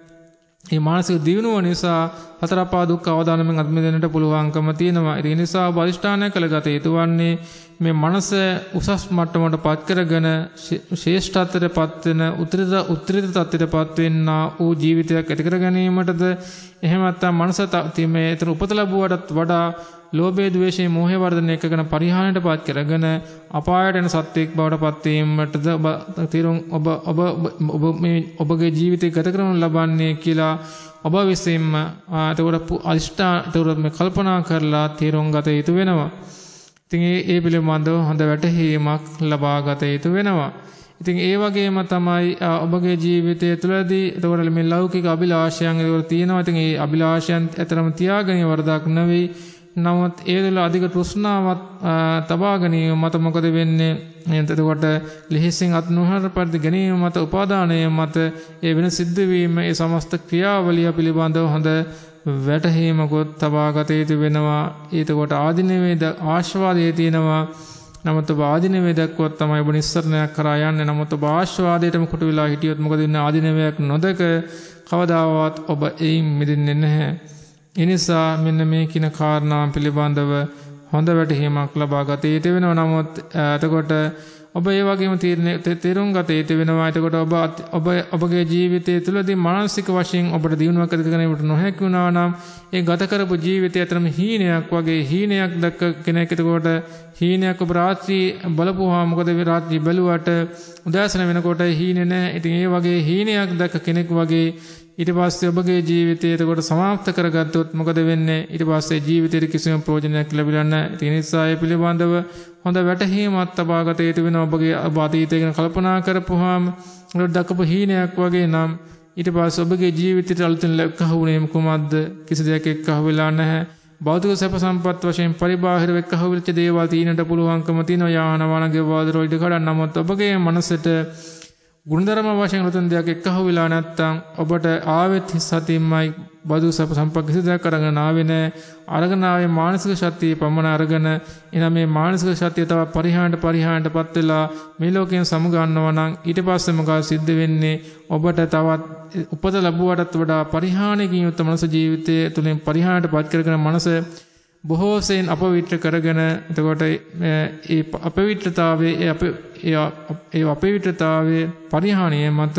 Speaker 1: මේ මානසික දියුණුව නිසා හතරපා දුක් අවදානමෙන් අත් මිදෙන්නට පුළුවන්කම තියෙනවා. ඒ නිසා පරිෂ්ඨානය කළගත යුතු වන්නේ මේ මනස උසස් මට්ටමකට පත් කරගෙන ශ්‍රේෂ්ඨත්වයට පත් වෙන උත්තරීත උත්තරීත තත්ත්වයට පත් වෙන්නා වූ ජීවිතයක් ඇති කර ගැනීමටද එහෙම නැත්නම් මනස මේ ඒතර උපත ලැබුවටත් වඩා ලෝභය, ද්වේෂය, මෝහය වර්ධනය කරගෙන පරිහානියට පත් කරගෙන අපායට යන සත්‍යයක් බවට පත් වීමටද ඔබ තීරුම් ඔබ ඔබ ඔබ මේ ඔබගේ ජීවිතය ගත කරනු ලබන්නේ කියලා ඔබ විසින්ම එතකොට අනිෂ්ඨා එතකොට මේ කල්පනා කරලා තීරුම් ගත යුතු වෙනවා. ඉතින් ඒ පිළිබඳව හොඳ වැටහීමක් ලබා ගත යුතු වෙනවා. ඉතින් ඒ වගේම තමයි ඔබගේ ජීවිතය තුළදී එතකොට මේ ලෞකික අභිලාෂයන් ඒවල තියෙනවා. ඉතින් ඒ අභිලාෂයන් ඇතරම තියාගැනීම වරදක් නෙවෙයි. නමුත් ඒ තුළ අධික තෘෂ්ණාවක් තබා ගැනීම මත මොකද වෙන්නේ? එතකොට ලිහිසින් අත් නොහර පරිදි ගැනීම මත උපාදානය මත ඒ වෙන සිද්ධ වීම ඒ සමස්ත ක්‍රියාවලිය පිළිබඳව හොඳ වැටහීමකුත් තබා ගත යුතු වෙනවා. එතකොට ආධිනවේද ආශාවාදයේ තියෙනවා. නමුත් ඔබ ආධිනවයේ දැක්කොත් තමයි ඔබ නිස්සරණයක් කරා යන්නේ. නමුත් ඔබ ආශාවාදයටම කොට වෙලා හිටියොත් මොකද වෙන්නේ? ආධිනවයක් නොදක කවදාවත් ඔබ එයින් මිදෙන්නේ නැහැ. ඒ නිසා මෙන්න මේ කින කාරණා පිළිබඳව හොඳ වැටහීමක් ලබා ගත යුතු වෙනවා. නමුත් එතකොට ඔබ ඒ වගේම තීරුම් ගත යුතු වෙනවා. එතකොට ඔබ ඔබ ඔබගේ ජීවිතය තුළදී මානසික වශයෙන් ඔබට දියුණුවක් ඇති කරගන්නට නොහැකි වුණා නම් ඒ ගත කරපු ජීවිතය අතරම හීනයක් වගේ හීනයක් දැක්ක කෙනෙක් එතකොට හීනයක් ඔබ රාත්‍රී බලපුවා මොකද මේ රාත්‍රී බැලුවට උදෑසන වෙනකොට හීනේ නැහැ. ඉතින් ඒ වගේ හීනයක් දැක්ක කෙනෙක් වගේ ඊට පස්සේ ඔබගේ ජීවිතය එතකොට සමාප්ත කරගත්තොත් මොකද වෙන්නේ? ඊට පස්සේ ජීවිතේට කිසිම ප්‍රයෝජනයක් ලැබිලා නැහැ. ඒ නිසා ඒ පිළිබඳව හොඳ වැටහීමක් තබා ගත යුතු වෙනවා. ඔබගේ අතීතය ගැන කල්පනා කරපුවාම ඔබට දක්වපු හීනයක් වගේ නම් ඊට පස්සේ ඔබගේ ජීවිතයට අලුතෙන් ලැබෙන්නේ කුමක්ද? කිසි දෙයක් එක්කහුව වෙලා නැහැ. භෞතික සැප සම්පත් වශයෙන් පරිබාහිර එක්කහුව වෙච්ච දේවල් තීනට පුළුවන්කම තියෙනවා. යාන වාහන ගෙවල් වල ඉඩ කඩන්න. නමුත් ඔබගේ මනසට ගුණධර්ම වශයෙන් රතන දෙයක් එක්කහුව වෙලා නැත්තම් ඔබට ආවෙත් සතියමයි බදු සප සම්පක් කිසි දෙයක් අරගෙන ආවේ නැහැ. අරගෙන ආවේ මානසික ශක්තිය පමණ අරගෙන එනම් මේ මානසික ශක්තිය තව පරිහාණයට පරිහාණයටපත් වෙලා මේ ලෝකයෙන් සමුගන්නවා නම් ඊට පස්සේ මොකද සිද්ධ වෙන්නේ? ඔබට තවත් උපත ලැබුවටත් වඩා පරිහාණයකින් යුක්ත මනස ජීවිතය තුළින් පරිහාණයටපත් කරගෙන මනස බොහෝසෙන් අපවිත්‍ර කරගෙන එතකොට ඒ අපවිත්‍රතාවයේ ඒ ඒ අපවිත්‍රතාවයේ පරිහානිය මත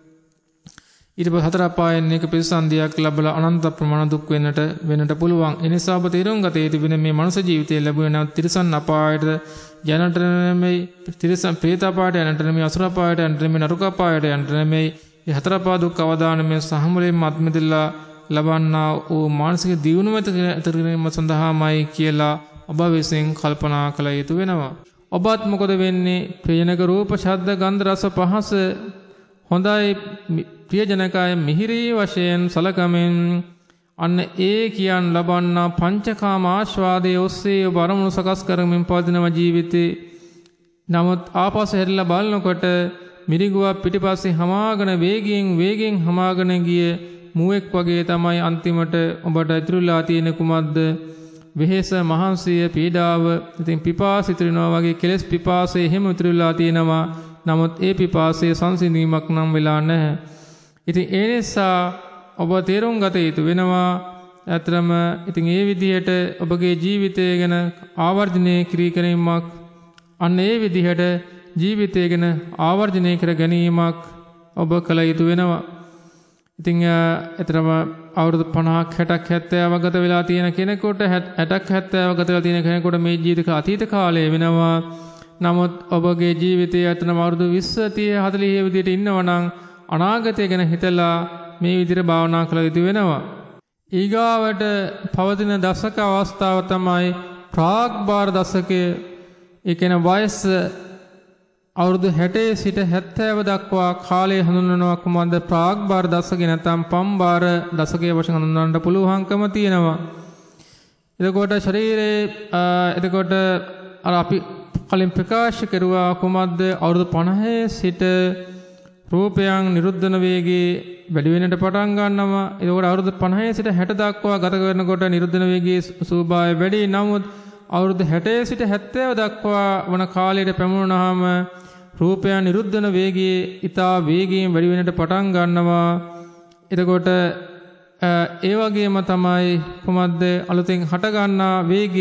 Speaker 1: ඊට පස්සේ හතර අපායන් එක ප්‍රතිසන්දියක් ලැබලා අනන්ත ප්‍රමාණ දුක් වෙන්නට වෙන්නට පුළුවන්. ඒ නිසා ඔබ තේරුම් ගත යුතු වෙන මේ මනුෂ්‍ය ජීවිතයේ ලැබුණ තිරිසන් අපායට යන්නට නෙමෙයි, තිරිසන් പ്രേත අපායට යන්නට නෙමෙයි, අසුර අපායට යන්නට නෙමෙයි, නරක අපායට යන්නට නෙමෙයි. මේ හතර අපා දුක් අවදානමේ සහමුලෙන් අත්මිදලා ලබන්නා වූ මානසික දියුණුව ඇතිරීම සඳහාමයි කියලා ඔබ විසින් කල්පනා කළ යුතු වෙනවා. ඔබත් මොකද වෙන්නේ? ප්‍රියනක රූප, ශබ්ද, ගන්ධ, රස, පහස හොඳයි ප්‍රියජනකය මිහිරි වශයෙන් සලකමින් අන්න ඒ කියන් ලබන්නා පංචකාම ආස්වාදයේ ඔස්සේ ඔබ අරමුණු සකස් කරමින් පවතින ජීවිතේ. නමුත් ආපසු හැරිලා බලනකොට මිරිගුවක් පිටිපස්සේ හමාගෙන වේගයෙන් වේගයෙන් හමාගෙන ගිය මුවෙක් වගේ තමයි අන්තිමට ඔබට ඉතුරුලා තියෙන කුමක්ද? වෙහෙස, මහන්සිය, පීඩාව, ඉතින් පිපාසිත වෙනවා වගේ කෙලස් පිපාසය එහෙම ඉතුරුලා තියෙනවා. නමුත් ඒ පිපාසයේ සංසිඳීමක් නම් වෙලා නැහැ. ඉතින් ඒ නිසා ඔබ තේරුම් ගත යුතු වෙනවා. ඇත්තම ඉතින් ඒ විදිහට ඔබගේ ජීවිතය ගැන ආවර්ජනය කිරීමක්, අන්න ඒ විදිහට ජීවිතය ගැන ආවර්ජනය කර ගැනීමක් ඔබ කළ යුතු වෙනවා. ඉතින් එතරම් අවුරුදු පනහක් හැටක් හැත්තෑව ගත වෙලා තියෙන කෙනෙකුට හැටක් හැත්තෑව ගත වෙලා තියෙන කෙනෙකුට මේ ජීවිතක අතීත කාලය වෙනවා. නමුත් ඔබගේ ජීවිතයේ අතනම අවුරුදු විස්ස තිහ හතලිහ විදිහට ඉන්නවා නම් අනාගතය ගැන හිතලා මේ විදිහට භාවනා කළ යුතු වෙනවා. ඊගාවට පවතින දශක අවස්ථාව තමයි ප්‍රාග්භාර දශකය. ඒ කියන්නේ වයස අවුරුදු හැටේ සිට හැත්තෑව දක්වා කාලය හඳුන්වනවා කුමක්ද? ප්‍රාග්භාර දශකය නැත්නම් පම්බාර දශකය වශයෙන් හඳුන්වන්නට පුළුවන්කම තියෙනවා. එතකොට ශරීරයේ එතකොට අර අපි කලින් ප්‍රකාශ කරුවා කුමක්ද? අවුරුදු පනහේ සිට රූපයන් නිරුද්ධන වේගයේ වැඩි වෙන්නට පටන් ගන්නවා. එතකොට අවුරුදු පනහේ සිට හැට දක්වා ගත කරනකොට නිරුද්ධන වේගයේ ස්වභාවය වැඩි. නමුත් අවුරුදු හැටේ සිට හැත්තෑව දක්වා වන කාලයට පැමුණාම රූපයන් නිරුද්ධන වේගයේ ඉතා වේගයෙන් වැඩි වෙන්නට පටන් ගන්නවා. එතකොට ඒ වගේම තමයි කොහොමද අලුතෙන් හට ගන්නා වේගය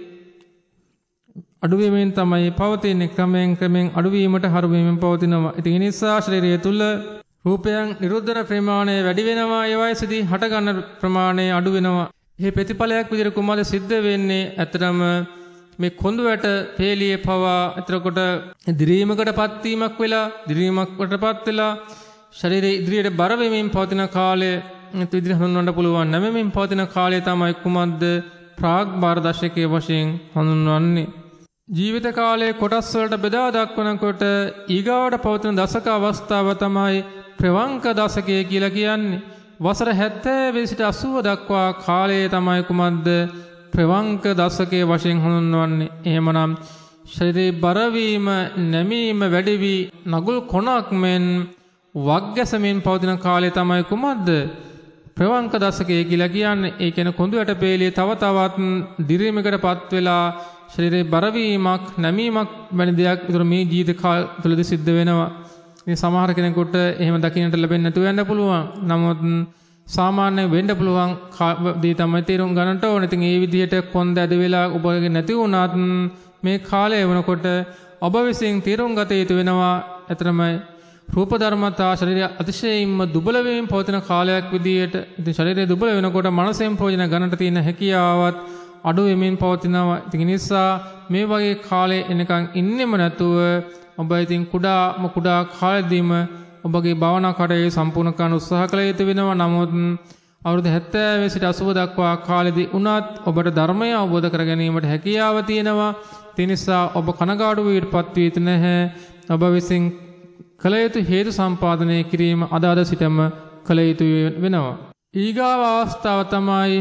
Speaker 1: අඩුවීමෙන් තමයි පවතින ක්‍රමයෙන් ක්‍රමයෙන් අඩුවීමට හරවීමෙන් පවතිනවා. ඉතින් ඒ නිසා ශරීරය තුල රූපයන් නිරුද්ධන ප්‍රමාණය වැඩි වෙනවා. ඒ වයසදී හට ගන්න ප්‍රමාණය අඩු වෙනවා. මේ ප්‍රතිඵලයක් විදිහට කොහොමද සිද්ධ වෙන්නේ? ඇත්තටම මේ කොඳු වැට පේලියේ පවා එතකොට දිරීමකටපත් වීමක් වෙලා දිරීමකටපත් වෙලා ශරීරයේ ඉදිරියට බර වෙමින් පවතින කාලය විදිහට හඳුන්වන්න පුළුවන්. නැමෙමින් පවතින කාලය තමයි කුමක්ද? ප්‍රාග්භාර දශකයේ වශයෙන් හඳුන්වන්නේ. ජීවිත කාලයේ කොටස් වලට බෙදා දක්වනකොට ඊගාවට පවතින දශක අවස්ථාව තමයි ප්‍රවංක දශකය කියලා කියන්නේ. වසර හැත්තෑ සිට අසූව දක්වා කාලය තමයි කුමක්ද? ප්‍රවංක දශකයේ වශයෙන් හඳුන්වන්නේ. එහෙමනම් ශරීරේ බරවීම, නැමීම වැඩි වී නගුල් කොනක් මෙන් වග්ගැසමින් පවතින කාලය තමයි කුමක්ද? ප්‍රවංක දශකය කියලා කියන්නේ. ඒ කියන්නේ කොඳු වැට පේලිය තව තවත් දිරීමකටපත් වෙලා ශරීරේ බරවීමක්, නැමීමක් වැනි දෙයක් ඒතර මේ ජීවිත කාල තුළදී සිද්ධ වෙනවා. ඉතින් සමහර කෙනෙකුට එහෙම දකින්නට ලැබෙන්නේ නැතුව යන්න පුළුවන්. නමුත් සාමාන්‍ය වෙන්න පුළුවන් දී තමයි තේරුම් ගන්නට ඕනේ. ඉතින් මේ විදිහට කොන්ද ඇද වෙලා ඔබගේ නැති වුණත් මේ කාලය වෙනකොට ඔබ විසින් තේරුම් ගත යුතු වෙනවා. ඇතරම රූප ධර්මතා ශරීරය අතිශයින්ම දුබල වෙමින් පවතින කාලයක් විදිහට. ඉතින් ශරීරය දුබල වෙනකොට මනසෙන් ප්‍රයෝජන ගන්නට තියෙන හැකියාවත් අඩු වෙමින් පවතිනවා. ඉතින් නිසා මේ වගේ කාලේ එනකන් ඉන්නෙම නැතුව ඔබ ඉතින් කුඩාම කුඩා කාලෙදීම ඔබගේ භාවනා කටයුතු සම්පූර්ණ කරන්න උත්සාහ කළ යුතු වෙනවා. නමුත් අවුරුදු හැත්තෑ සිට අසූව දක්වා කාලෙදී උනත් ඔබට ධර්මය අවබෝධ කර ගැනීමට හැකියාව තියෙනවා. ඒ නිසා ඔබ කනගාටු වීමටපත් වී යුතු නැහැ. ඔබ විසින් කළ යුතු හේතු සම්පාදනය කිරීම අද අද සිටම කළ යුතු වෙනවා. ඊගාව අවස්ථාව තමයි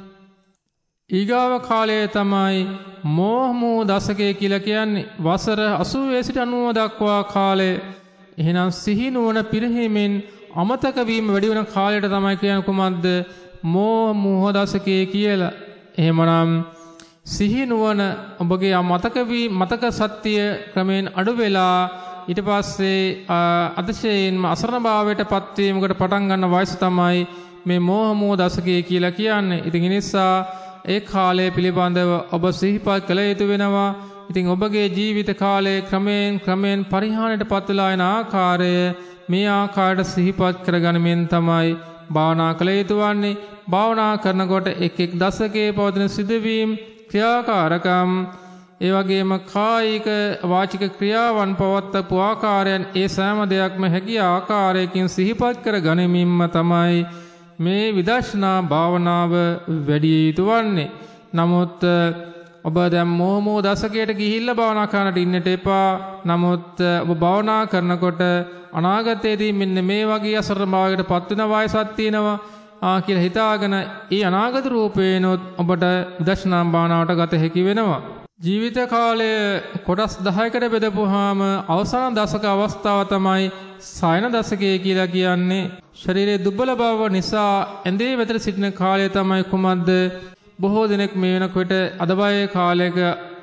Speaker 1: ඊගාව කාලය තමයි මෝහ මූ දශකය කියලා කියන්නේ. වසර අසූවේ සිට අනූව දක්වා කාලය. එහෙනම් සිහි නුවණ පිරිහීමෙන් අමතක වීම වැඩි වෙන කාලයට තමයි කියන්නේ කුමක්ද? මෝහ මෝහ දශකයේ කියලා. එහෙමනම් සිහි නුවණ ඔබගේ මතක වී මතක සත්‍ය ක්‍රමෙන් අඩු වෙලා ඊට පස්සේ අතිශයින්ම අසරණ භාවයට පත් වීමකට පටන් ගන්න වයස තමයි මේ මෝහ මෝහ දශකයේ කියලා කියන්නේ. ඉතින් ඒ නිසා ඒ කාලය පිළිබඳව ඔබ සිහිපත් කළ යුතු වෙනවා. ඉතින් ඔබගේ ජීවිත කාලයේ ක්‍රමයෙන් ක්‍රමයෙන් පරිහානියට පත් වෙලා යන ආකාරය මේ ආකාරයට සිහිපත් කරගනිමින් තමයි භාවනා කළ යුතු වන්නේ. භාවනා කරනකොට එක් එක් දශකයේ පවතින සිදුවීම් ක්‍රියාකාරකම් ඒ වගේම කායික වාචික ක්‍රියාවන් පවත්වපු ආකාරයන් ඒ සෑම දෙයක්ම හැකි ආකාරයකින් සිහිපත් කර ගනිමින්ම තමයි මේ විදර්ශනා භාවනාව වැඩි යුතු වන්නේ. නමුත් ඔබ දැන් මෝහ මෝහ දශකයට ගිහිල්ලා භාවනා කරන්නට ඉන්නට එපා. නමුත් ඔබ භාවනා කරනකොට අනාගතයේදී මෙන්න මේ වගේ අසරණ භාවයකට පත් වෙන වයසක් තියෙනවා ආ කියලා හිතාගෙන ඒ අනාගත රූපේනොත් ඔබට විදර්ශනා භාවනාවට ගත හැකි වෙනවා. ජීවිත කාලය කොටස් දහයකට බෙදපුවාම අවසාන දශක අවස්ථාව තමයි සයන දශකය කියලා කියන්නේ. ශරීරයේ දුබල බව නිසා ඇඳේ වැතර සිටින කාලය තමයි කුමක්ද? බොහෝ දෙනෙක් මේ වෙනකොට අදබයේ කාලයක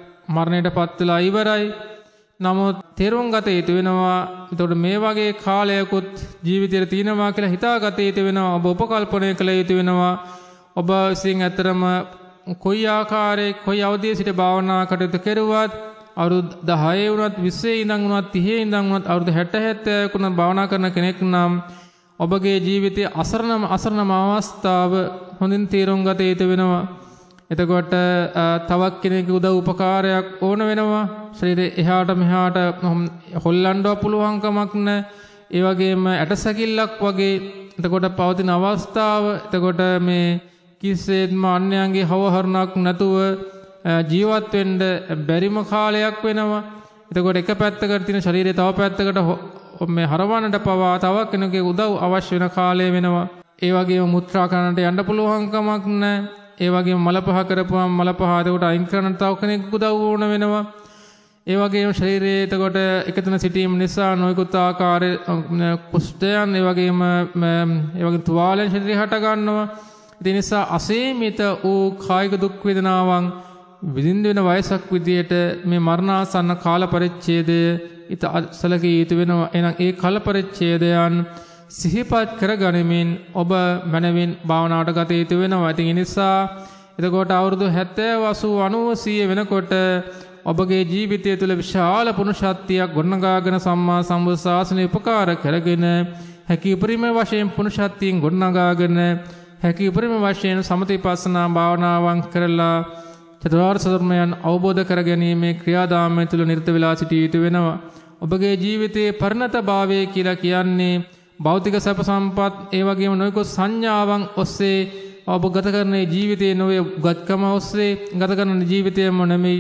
Speaker 1: මරණයට පත් වෙලා ඉවරයි. නමුත් තේරුම් ගත යුතු වෙනවා. එතකොට මේ වගේ කාලයකුත් ජීවිතේ තියෙනවා කියලා හිතාගත යුතු වෙනවා. ඔබ උපකල්පනය කළ යුතු වෙනවා. ඔබ විසින් ඇතරම කොයි ආකාරයේ කොයි අවධියේ සිට භාවනා කටයුතු කෙරුවත් අවුරුදු දහය වුණත් විස්සේ ඉඳන් වුණත් තිහේ ඉඳන් වුණත් අවුරුදු හැට හැත්තෑවක වුණත් භාවනා කරන කෙනෙක් නම් ඔබගේ ජීවිතයේ අසරණම අසරණම අවස්ථාව හොඳින් තේරුම් ගත යුතු වෙනවා. එතකොට තවත් කෙනෙකුගේ උදව් උපකාරයක් ඕන වෙනවා. ශරීරේ එහාට මෙහාට හොල්ලන්න පුළුවන් කමක් නැහැ. ඒ වගේම ඇටසැකිල්ලක් වගේ එතකොට පවතින අවස්ථාව. එතකොට මේ කිසිසේත්ම අන්‍යයන්ගේ හවහරණක් නැතුව ජීවත් වෙන්න බැරිම කාලයක් වෙනවා. එතකොට එක පැත්තකට තියෙන ශරීරය තව පැත්තකට මේ හරවන්නට පවා තව කෙනෙකුගේ උදව් අවශ්‍ය වෙන කාලය වෙනවා. ඒ වගේම මුත්‍රා කරන්නට යන්න පුළුවන් කමක් නැහැ. ඒ වගේම මල පහ කරපුවම මල පහ එතකොට අයින් කරන්න තව කෙනෙකුට උදව් ඕන වෙනවා. ඒ වගේම ශරීරයේ එතකොට එකතන සිටීම නිසා නොයෙකුත් ආකාරයේ කුෂ්ඨයන් ඒ වගේම ඒ වගේ තුවාලයන් ශරීරය හට ගන්නවා. ඒ නිසා අසීමිත වූ කායික දුක් වේදනාවන් විඳින්න වෙන වයසක් විදියට මේ මරණාසන්න කාල පරිච්ඡේදය ඊට සැලකිය යුතු වෙනවා. එහෙනම් ඒ කාල පරිච්ඡේදයන් සිහිපත් කරගනිමින් ඔබ මනවින් භාවනාවට ගත යුතු වෙනවා. ඉතින් ඒ නිසා එතකොට අවුරුදු හැත්තෑ අසූ අනූ සිය වෙනකොට ඔබගේ ජීවිතය තුළ විශාල පුණ්‍යශක්තියක් ගොඩනගාගෙන සම්මා සම්බුද්ධ ශාසනය උපකාර කරගෙන හැකි උපරිම වශයෙන් පුණ්‍යශක්තියෙන් ගොඩනගාගෙන හැකි උපරිම වශයෙන් සමථවිපස්සනා භාවනාවන් කරලා චතුරාර්ය සත්‍යයන් අවබෝධ කර ගැනීමේ ක්‍රියාදාමය තුළ නිරත වෙලා සිටිය යුතු වෙනවා. ඔබගේ ජීවිතයේ පරිණත භාවය කියලා කියන්නේ භෞතික සැප සම්පත් ඒ වගේම නොයෙකුත් සංඥාවන් ඔස්සේ ඔබ ගත කරන ජීවිතයේ නොවේ ගත්කම ඔස්සේ ගත කරන ජීවිතයම නෙමෙයි.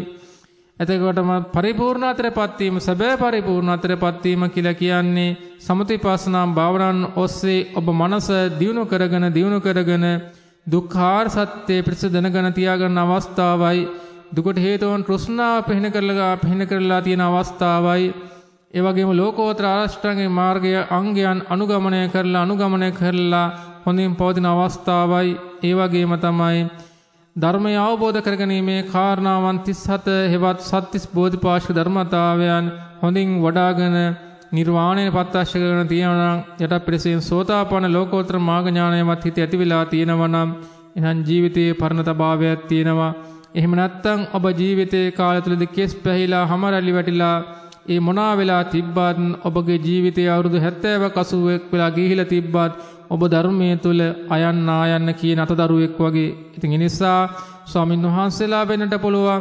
Speaker 1: එතකොටම පරිපූර්ණතරපත් වීම සැබෑ පරිපූර්ණතරපත් වීම කියලා කියන්නේ සමථවිපස්සනා භාවනාවන් ඔස්සේ ඔබ මනස දියුණු කරගෙන දියුණු කරගෙන දුක්ඛාර සත්‍ය පිරිස දැනගෙන තියාගන්න අවස්ථාවයි. දුකට හේතුවන් තෘෂ්ණාව පෙහෙන කරලා පෙහෙන කරලා තියෙන අවස්ථාවයි. ඒ වගේම ලෝකෝත්තර අෂ්ටාංගික මාර්ගයේ අංගයන් අනුගමනය කරලා අනුගමනය කරලා හොඳින් පවතින අවස්ථාවයි. ඒ වගේම තමයි ධර්මය අවබෝධ කරගැනීමේ කාරණාවන් තිස් හත හෙවත් සත්‍තිස් බෝධිපාක්ෂික ධර්මතාවයන් හොඳින් වඩාගෙන නිර්වාණය පත්තාශ කරගෙන තියෙනවා නම් යට පිරිසෙන් සෝතාපන්න ලෝකෝත්තර මාර්ග ඥානයවත් හිත ඇති වෙලා තියෙනවා නම් එහෙනම් ජීවිතයේ පරිණත භාවයක් තියෙනවා. එහෙම නැත්නම් ඔබ ජීවිතයේ කාලය තුලදී කෙස් පැහිලා හැමරැලි වැටිලා ඒ මොනවා වෙලා තිබ්බත් ඔබගේ ජීවිතයේ අවුරුදු හැත්තෑවක් අසූවක් වෙලා ගිහිලා තිබ්බත් ඔබ ධර්මයේ තුල අයන්න ආයන්න කියන අතදරුවෙක් වගේ. ඉතින් ඒ නිසා ස්වාමින් වහන්සේලා වෙන්නට පුළුවන්.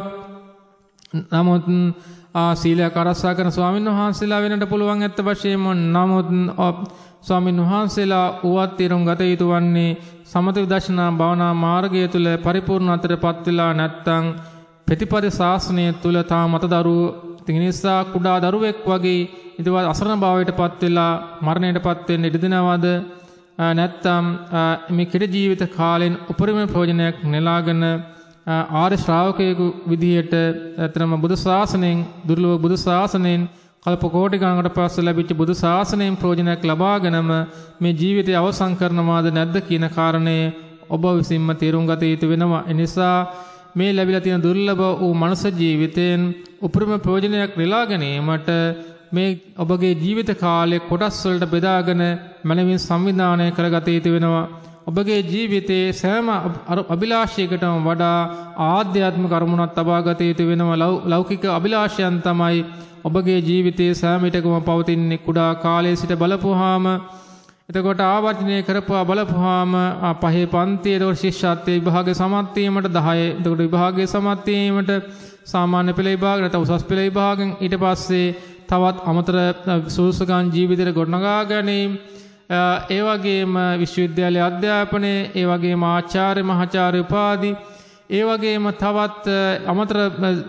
Speaker 1: නමුත් ආ සීලයක් ආරක්ෂා කරන ස්වාමින් වහන්සේලා වෙන්නට පුළුවන් ඇත්ත වශයෙන්ම. නමුත් ස්වාමින් වහන්සේලා උවත් තීරුම් ගත යුතු වන්නේ සමථ විදර්ශනා භාවනා මාර්ගය තුල පරිපූර්ණ අතරපත් වෙලා නැත්නම් ප්‍රතිපද ශාස්ත්‍රය තුල තාම අතදරුව. ඉතින් ඒ නිසා කුඩා දරුවෙක් වගේ ඊටවත් අසරණ භාවයට පත් වෙලා මරණයට පත් වෙන්න ඉඩ දෙනවද? නැත්තම් මේ කෙටි ජීවිත කාලෙන් උපරිම ප්‍රයෝජනයක් නෙලාගෙන ආර්ය ශ්‍රාවකයෙකු විදිහට අතරම බුදු ශාසනයෙන් දුර්ලභ බුදු ශාසනයෙන් කල්ප කෝටි ගණනකට පස්සේ ලැබිච්ච බුදු ශාසනයෙන් ප්‍රයෝජනයක් ලබාගෙනම මේ ජීවිතය අවසන් කරනවාද නැද්ද කියන කාරණය ඔබ විසින්ම තේරුම් ගත යුතු වෙනවා. ඒ නිසා මේ ලැබිලා තියෙන දුර්ලභ වූ මනුස්ස ජීවිතයෙන් උපරිම ප්‍රයෝජනයක් නෙලා ගැනීමට මේ ඔබගේ ජීවිත කාලයේ කොටස් වලට බෙදාගෙන මනමින් සංවිධානය කරගත යුතු වෙනවා. ඔබගේ ජීවිතයේ සෑම අභිලාෂයකටම වඩා ආධ්‍යාත්මික අරමුණක් තබා ගත යුතු වෙනවා. ලෞකික අභිලාෂයන් තමයි ඔබගේ ජීවිතයේ සෑම විටකම පවතින්නේ. කුඩා කාලයේ සිට බලපුවාම එතකොට ආවර්ජනය කරපුවා බලපුවාම පහේ පන්තියේ එතකොට ශිෂ්‍යත්වයේ විභාගයේ සමත් වීමට දහය එතකොට විභාගයේ සමත් වීමට සාමාන්‍ය පෙළ විභාග නැත්නම් උසස් පෙළ විභාගෙන් ඊට පස්සේ තවත් අමතර සුසුකන් ජීවිතයට ගොඩනගා ගැනීම, ඒ වගේම විශ්වවිද්‍යාලයේ අධ්‍යාපනය, ඒ වගේම ආචාර්ය මහාචාර්ය උපාධි, ඒ වගේම තවත් අමතර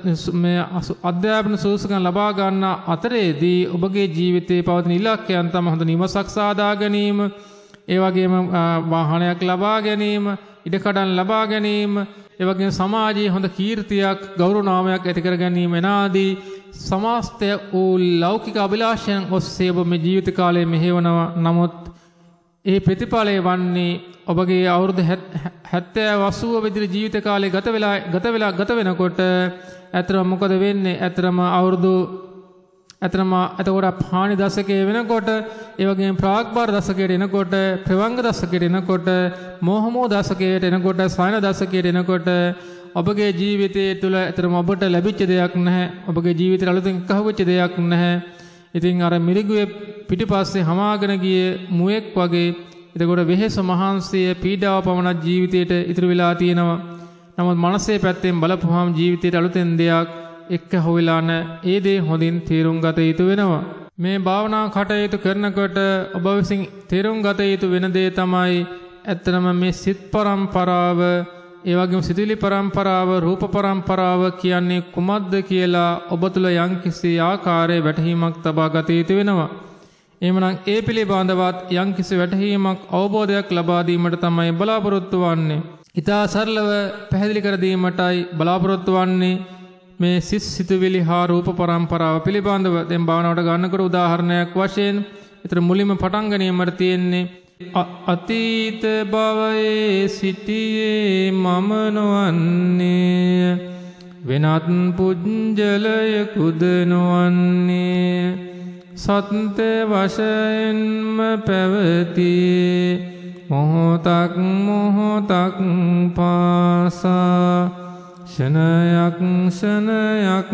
Speaker 1: අධ්‍යාපන සුසුකන් ලබා ගන්න අතරේදී ඔබගේ ජීවිතයේ පවතින ඉලක්කයන් තමයි හොඳ නිවසක් සාදා ගැනීම, ඒ වගේම වාහනයක් ලබා ගැනීම, ඉඩකඩම් ලබා ගැනීම, ඒ වගේම සමාජයේ හොඳ කීර්තියක් ගෞරව නාමයක් ඇති කර ගැනීම එනාදී සමාස්තය වූ ලෞකික අභිලාෂයන් ඔස්සේ ඔබ මේ ජීවිත කාලය මෙහෙවනවා. නමුත් ඒ ප්‍රතිඵලය වන්නේ ඔබගේ අවුරුදු හැත්තෑ අසූව විදිහට ජීවිත කාලය ගත වෙලා ගත වෙලා ගත වෙනකොට ඇත්තටම මොකද වෙන්නේ? ඇත්තටම අවුරුදු ඇත්තටම එතකොට පාණි දශකයේ වෙනකොට, ඒ වගේම ප්‍රාග්භාර දශකයට එනකොට, ප්‍රවංග දශකයට එනකොට, මෝහමෝ දශකයට එනකොට, සයන දශකයට එනකොට ඔබගේ ජීවිතය තුළ ඇත්තටම ඔබට ලැබිච්ච දෙයක් නැහැ. ඔබගේ ජීවිතේ අලුතෙන් එකහුවෙච්ච දෙයක් නැහැ. ඉතින් අර මිරිගුවේ පිටිපස්සේ හමාගෙන ගිය මුවෙක් වගේ එතකොට වෙහෙස මහන්සිය පීඩාව පමණක් ජීවිතයට ඉතුරු වෙලා තියෙනවා. නමුත් මනසේ පැත්තෙන් බලපුවාම ජීවිතයට අලුතෙන් දෙයක් එක්ක හොයලා නැහැ. ඒ දේ හොඳින් තේරුම් ගත යුතු වෙනවා. මේ භාවනා කටයුතු කරනකොට ඔබ විසින් තේරුම් ගත යුතු වෙන දේ තමයි ඇත්තටම මේ සිත් පරම්පරාව, ඒ වගේම සිතුවිලි පරම්පරාව, රූප පරම්පරාව කියන්නේ කුමක්ද කියලා ඔබ තුළ යම්කිසි ආකාරයේ වැටහීමක් තබා ගත යුතු වෙනවා. එහෙමනම් ඒ පිළිබඳවත් යම්කිසි වැටහීමක් අවබෝධයක් ලබා දීමට තමයි බලාපොරොත්තු වෙන්නේ. ඊටා සරලව පැහැදිලි කර දීමටයි බලාපොරොත්තු වෙන්නේ මේ සිත් සිතුවිලි හා රූප පරම්පරාව පිළිබඳව. දැන් භාවනාවට ගන්නකොට උදාහරණයක් වශයෙන් ඊතර මුලින්ම පටන් ගැනීමට තියෙන්නේ අතීත භවයේ සිටියේ මම නොවන්නේ, වෙනත් පුජ්‍යලයකුද නොවන්නේ, සත්‍ය වශයෙන්ම පැවතියේ මොහොතක් මොහොතක් පාසා, ක්ෂණයක් ක්ෂණයක්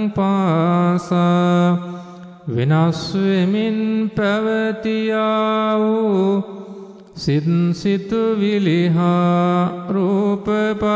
Speaker 1: පාසා වෙනස් වෙමින් පැවතියා වූ සිත් සිතුවිලි හා රූප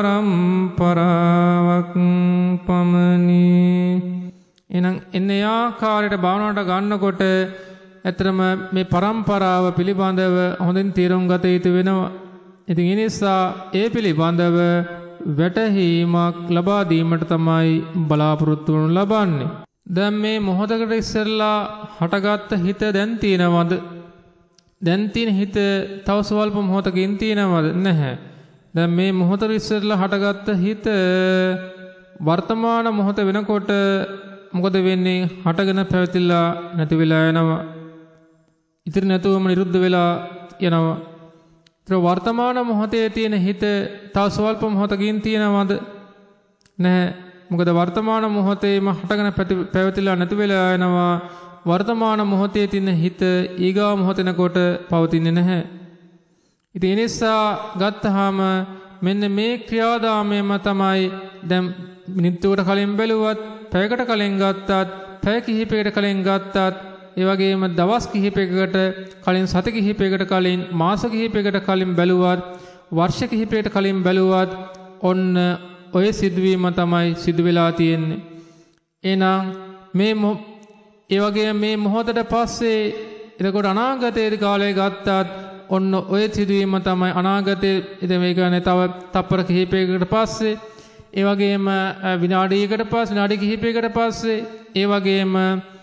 Speaker 1: පරම්පරාවක් පමණි. එහෙනම් එන්නේ ආකාරයට භාවනාවට ගන්නකොට ඇත්තටම මේ පරම්පරාව පිළිබඳව හොඳින් තේරුම් ගත යුතු වෙනවා. ඉතින් ඒ නිසා ඒ පිළිබඳව වැටහීමක් ලබා දීමට තමයි බලාපොරොත්තු වනු ලබන්නේ. දැන් මේ මොහොතකට ඉස්සෙල්ලා හටගත්ත හිත දැන් තියෙනවද? දැන් තියෙන හිත තව සල්ප මොහොතකින් තියෙනවද? නැහැ. දැන් මේ මොහොතට ඉස්සෙල්ලා හටගත්ත හිත වර්තමාන මොහොත වෙනකොට මොකද වෙන්නේ? හටගෙන පැවතිලා නැති වෙලා යනවා. ඉතින් නැතුවම නිරුද්ධ වෙලා යනවා. ඒතර වර්තමාන මොහොතේ තියෙන හිත තව සල්ප මොහොතකින් තියෙනවද? නැහැ. මොකද වර්තමාන මොහොතේම හටගෙන පැවතිලා නැති වෙලා යනවා. වර්තමාන මොහොතේ තියෙන හිත ඊගා මොහොතනකොට පවතින්නේ නැහැ. ඉතින් ඒ නිසා ගත්තාම මෙන්න මේ ක්‍රියාදාමයම තමයි දැන් මිනිත්තුකට කලින් බැලුවත්, පැයකට කලින් ගත්තත්, පැය කිහිපයකට කලින් ගත්තත්, ඒ වගේම දවස් කිහිපයකට කලින්, සති කිහිපයකට කලින්, මාස කිහිපයකට කලින් බැලුවත්, වර්ෂ කිහිපයකට කලින් බැලුවත් ඔන්න ඔය සිදුවීම තමයි සිදු වෙලා තියෙන්නේ. එහෙනම් මේ ඒ වගේ මේ මොහොතට පස්සේ එතකොට අනාගතයේ කාලය ගත්තත් ඔන්න ඔය සිදුවීම තමයි අනාගතයේ. ඉතින් මේ කියන්නේ තව තප්පර කිහිපයකට පස්සේ, ඒ වගේම විනාඩියකට පස්සේ, විනාඩි කිහිපයකට පස්සේ, ඒ වගේම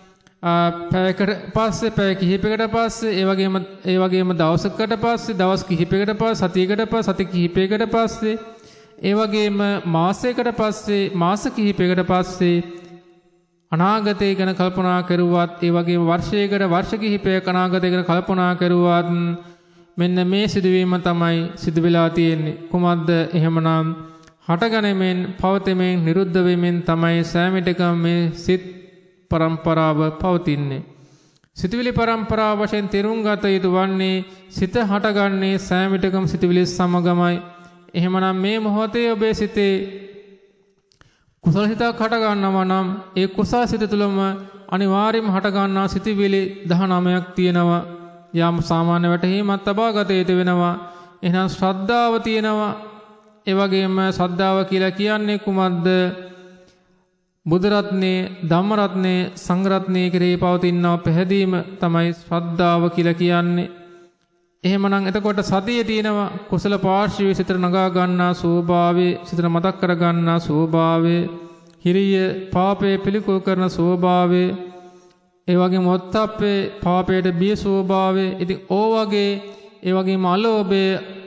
Speaker 1: පැයකට පස්සේ, පැය කිහිපයකට පස්සේ, ඒ වගේම ඒ වගේම දවසකට පස්සේ, දවස් කිහිපයකට පස්සේ, සතියකට පස්සේ, සති කිහිපයකට පස්සේ, ඒ වගේම මාසයකට පස්සේ, මාස කිහිපයකට පස්සේ අනාගතය ගැන කල්පනා කරුවත් ඒ වගේම වර්ෂයකට වර්ෂ කිහිපයක අනාගතය ගැන කල්පනා කරුවත් මෙන්න මේ සිදුවීම තමයි සිදු වෙලා තියෙන්නේ. කුමක්ද? එහෙමනම් හටගැනීමෙන් පවතෙමින් නිරුද්ධ වෙමින් තමයි සෑම විටකම මේ සිත් පරම්පරාව පවතින්නේ. සිතුවිලි පරම්පරාව වශයෙන් තේරුම් ගත යුතු වන්නේ සිත හටගන්නේ සෑම විටකම සිතුවිලි සමගමයි. එහෙමනම් මේ මොහොතේ ඔබේ සිතේ කුසල සිතක් හට ගන්නවා නම් ඒ කුසල සිත තුළම අනිවාර්යයෙන්ම හට ගන්නා සිතුවිලි දහනවයක් තියෙනවා. යම් සාමාන්‍ය වැටහීමක් තබා ගත යුතු වෙනවා. එහෙනම් ශ්‍රද්ධාව තියෙනවා. ඒ වගේම ශ්‍රද්ධාව කියලා කියන්නේ කුමක්ද? බුදු රත්නේ, ධම්ම රත්නේ, සංඝ රත්නේ කෙරෙහි පවතිනා පැහැදීම තමයි ශ්‍රද්ධාව කියලා කියන්නේ. එහෙමනම් එතකොට සතිය තියෙනවා. කුසල පාර්ශ්වයේ සිතට නගා ගන්නා ස්වභාවය, සිතට මතක් කර ගන්නා ස්වභාවය, හිරිය පාපේ පිළිකුල් කරන ස්වභාවය, ඒ වගේම ඔත්තප්පේ පාපයට බිය ස්වභාවය. ඉතින් ඕ වගේ ඒ වගේම අලෝභය,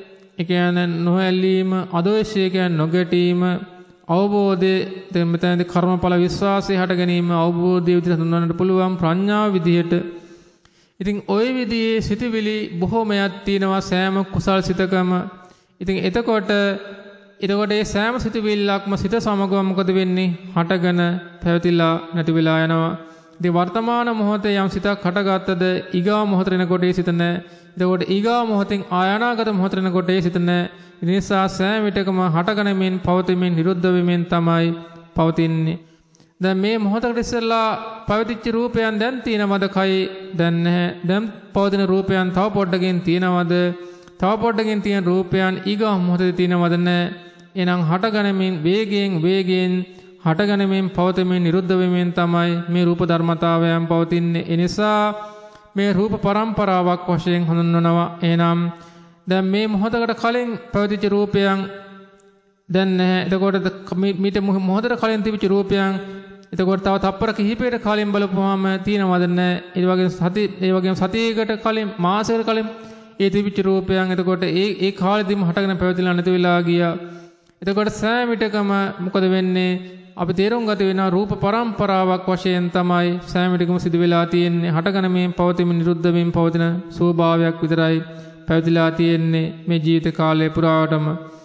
Speaker 1: ඒ කියන්නේ නොඇලීම, අදෝෂය කියන්නේ නොගැටීම, අවබෝධය, දැන් මෙතනදී කර්මඵල විශ්වාසය හට ගැනීම අවබෝධය විදිහට හඳුන්වන්නට පුළුවන් ප්‍රඥාව විදිහට. ඉතින් ওই විදිහේ සිතුවිලි බොහෝමයක් තියෙනවා සෑම කුසල් සිතකම. ඉතින් එතකොට එතකොට මේ සෑම සිතුවිල්ලක්ම සිත සමගම මොකද වෙන්නේ? හටගෙන පැවතිලා නැති වෙලා යනවා. ඉතින් වර්තමාන මොහොතේ යම් සිතක් හටගත්තද ඊගා මොහොතේ එනකොට ඒ සිත නැහැ. එතකොට ඊගා මොහොතෙන් ආයනාගත මොහොතේ එනකොට ඒ සිත නැහැ. ඒ නිසා සෑම විටකම හටගෙනමින් පවතිමින් නිරුද්ධ වෙමින් තමයි පවතින්නේ. දැන් මේ මොහොතකට ඉස්සෙල්ලා පවතිච්ච රූපයන් දැන් තියෙනවද? කයි දැන් නැහැ. දැන් පවතින රූපයන් තව පොඩ්ඩකින් තියෙනවද? තව පොඩ්ඩකින් තියෙන රූපයන් ඊගා මොහොතේ තියෙනවද? නැහැ. එහෙනම් හටගෙනමින් වේගයෙන් වේගයෙන් හටගෙනමින් පවතිමින් නිරුද්ධ වෙමින් තමයි මේ රූප ධර්මතාවයන් පවතින්නේ. ඒ නිසා මේ රූප පරම්පරාවක් වශයෙන් හඳුන්වනවා. එහෙනම් දැන් මේ මොහොතකට කලින් පැවතිච්ච රූපයන් දැන් නැහැ. එතකොට මීට මොහොතකට කලින් තිබිච්ච රූපයන් එතකොට තව තප්පර කිහිපයකට කලින් බලපුවාම තියෙනවද? නැහැ. ඒ වගේම සති ඒ වගේම සතියකට කලින් මාසයකට කලින් ඒ තිබිච්ච රූපයන් එතකොට ඒ ඒ කාලෙදිම හටගෙන පැවතිලා නැති වෙලා ගියා. එතකොට සෑම විටකම මොකද වෙන්නේ? අපි තේරුම් ගත වෙනවා රූප පරම්පරාවක් වශයෙන් තමයි සෑම විටකම සිදු වෙලා තියෙන්නේ. හටගෙන මේ පවතිමින් නිරුද්ධ වෙමින් පවතින ස්වභාවයක් විතරයි පැවතිලා තියෙන්නේ මේ ජීවිත කාලය පුරාවටම.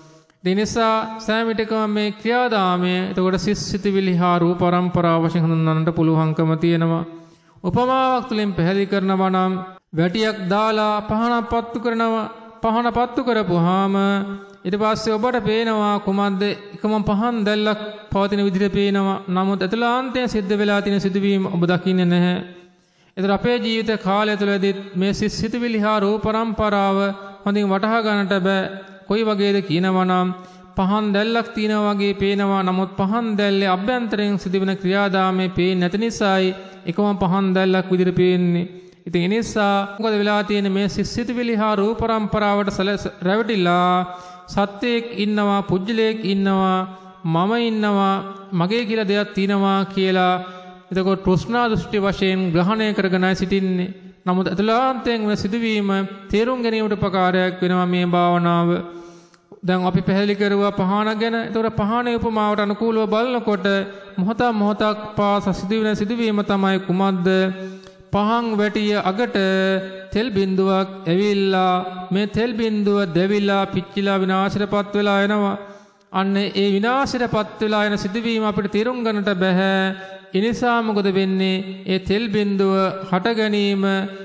Speaker 1: ඒ නිසා සෑම විටකම මේ ක්‍රියාදාමය එතකොට සිස්සිතවිලි හා රූප පරම්පරාව වශයෙන් හඳුන්වන්නට පුළුවන්කම තියෙනවා. උපමාවක් තුළින් පැහැදිලි කරනවා නම් වැටියක් දාලා පහනක් පත්තු කරනවා. පහන පත්තු කරපුවාම ඊට පස්සේ ඔබට පේනවා කුමක්ද? එකම පහන් දැල්ලක් පවතින විදිහට පේනවා. නමුත් අතුලාන්තයෙන් සිද්ධ වෙලා තියෙන සිදුවීම ඔබ දකින්නේ නැහැ. ඒතර අපේ ජීවිත කාලය තුළදී මේ සිස්සිතවිලි හා රූප පරම්පරාව හොඳින් වටහා ගන්නට බෑ. කොයි වගේද කියනවා නම් පහන් දැල්ලක් තියෙනවා වගේ පේනවා. නමුත් පහන් දැල්ලේ අභ්‍යන්තරයෙන් සිදුවෙන ක්‍රියාදාමයේ පේන්නේ නැති නිසායි එකම පහන් දැල්ලක් විදිහට පේන්නේ. ඉතින් ඒ නිසා මොකද වෙලා තියෙන්නේ? මේ සිස්සිතවිලි හා රූප පරම්පරාවට රැවටිලා සත්‍යයක් ඉන්නවා, පුජ්‍යලයක් ඉන්නවා, මම ඉන්නවා, මගේ කියලා දෙයක් තියෙනවා කියලා එතකොට තෘෂ්ණා දෘෂ්ටි වශයෙන් ග්‍රහණය කරගෙනයි සිටින්නේ. නමුත් අතුලාන්තයෙන් වෙන සිදුවීම තේරුම් ගැනීමට උපකාරයක් වෙනවා මේ භාවනාව. දැන් අපි පැහැදිලි කරුවා පහන ගැන. ඒතකොට පහනේ උපමාවට අනුකූලව බලනකොට මොහොතක් මොහොතක් පාස සිදුවෙන සිදුවීම තමයි කුමක්ද? පහන් වැටිය අගට තෙල් බිඳුවක් ඇවිල්ලා මේ තෙල් බිඳුව දැවිලා පිච්චිලා විනාශයටපත් වෙලා යනවා. අන්න ඒ විනාශයටපත් වෙලා යන සිදුවීම අපිට තේරුම් ගන්නට බෑ. ඒ නිසා මොකද වෙන්නේ? ඒ තෙල් බිඳුව හට ගැනීම,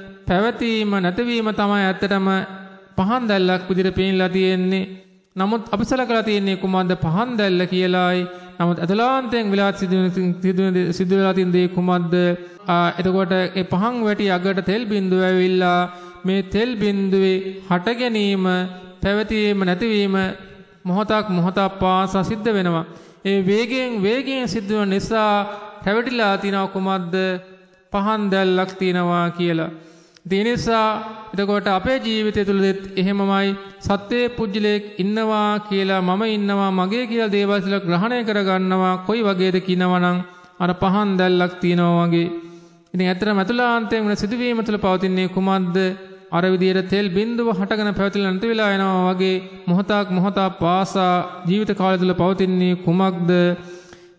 Speaker 1: පැවතීම, නැතිවීම තමයි ඇත්තටම පහන් දැල්ලක් විදිහට පේන්නලා තියෙන්නේ. නමුත් අපි සලකලා තියෙන්නේ කුමක්ද? පහන් දැල්ල කියලායි. නමුත් අතලාන්තයෙන් වෙලා සිදුවෙන සිදු වෙලා තියෙන දේ කුමක්ද? එතකොට ඒ පහන් වැටි අගට තෙල් බිඳුව ඇවිල්ලා මේ තෙල් බිඳුවේ හට ගැනීම, පැවතීම, නැතිවීම මොහොතක් මොහොතක් පාසා සිද්ධ වෙනවා. ඒ වේගයෙන් වේගයෙන් සිද්ධ වෙන නිසා රැවටිලා තියෙනවා කුමක්ද? පහන් දැල්ලක් තියෙනවා කියලා. ඒ නිසා එතකොට අපේ ජීවිතය තුළදීත් එහෙමමයි සත්‍යයේ පුජ්‍යලයක් ඉන්නවා කියලා, මම ඉන්නවා, මගේ කියලා දේවල් කියලා ග්‍රහණය කරගන්නවා. කොයි වගේද කියනවා නම් අර පහන් දැල්ලක් තියෙනවා වගේ. ඉතින් ඇත්තටම අතුලාන්තයෙන් වෙන සිදුවීම තුළ පවතින්නේ කුමක්ද? අර විදියට තෙල් බිඳුව හටගෙන පැවතිලා නැති වෙලා යනවා වගේ මොහොතක් මොහොතක් පාසා ජීවිත කාලය තුළ පවතින්නේ කුමක්ද?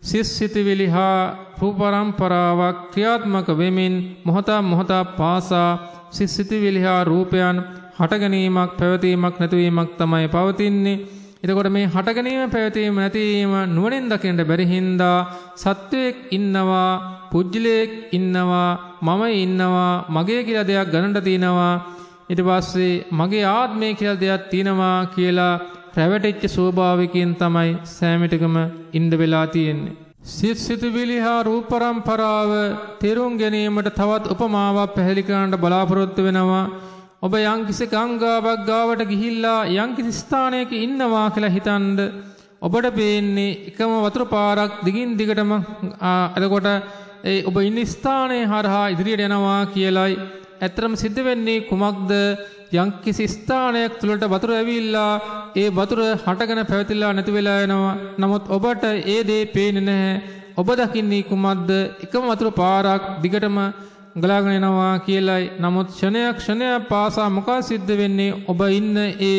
Speaker 1: සිස්සිතවිලි හා රූප පරම්පරාවක් ක්‍රියාත්මක වෙමින් මොහොත මොහොත පාසා සිස්සිතවිලි හා රූපයන් හට ගැනීමක් පැවතීමක් නැතිවීමක් තමයි පවතින්නේ. එතකොට මේ හට ගැනීම පැවතීම නැතිවීම නුවණින් දකින්න බැරි හින්දා සත්වයක් ඉන්නවා, පුජ්‍යලයක් ඉන්නවා, මම ඉන්නවා, මගේ කියලා දෙයක් ගන්නට තියෙනවා, ඊට පස්සේ මගේ ආත්මය කියලා දෙයක් තියෙනවා කියලා රැවටිච්ච ස්වභාවයකින් තමයි සෑමිටකම ඉන්න වෙලා තියෙන්නේ. සිත් සිතුවිලි හා රූප පරම්පරාව තේරුම් ගැනීමට තවත් උපමාවක් පැහැදිලි කරන්න බලාපොරොත්තු වෙනවා. ඔබ යම්කිසි ගංගාවක් ගාවට ගිහිල්ලා යම්කිසි ස්ථානයක ඉන්නවා කියලා හිතනද ඔබට පේන්නේ එකම වතුර පාරක් දිගින් දිගටම එතකොට ඒ ඔබ ඉන්න ස්ථානයේ හරහා ඉදිරියට යනවා කියලායි. ඇත්තටම සිද්ධ වෙන්නේ කුමක්ද? යම්කිසි ස්ථානයක් තුළට වතුර ඇවිල්ලා ඒ වතුර හටගෙන පැවතිලා නැති වෙලා යනවා. නමුත් ඔබට ඒ දේ පේන්නේ නැහැ. ඔබ දකින්නේ කුමක්ද? එකම වතුර පාරක් දිගටම ගලාගෙන යනවා කියලායි. නමුත් ක්ෂණයක් ක්ෂණයක් පාසා මොකක්ද සිද්ධ වෙන්නේ? ඔබ ඉන්න ඒ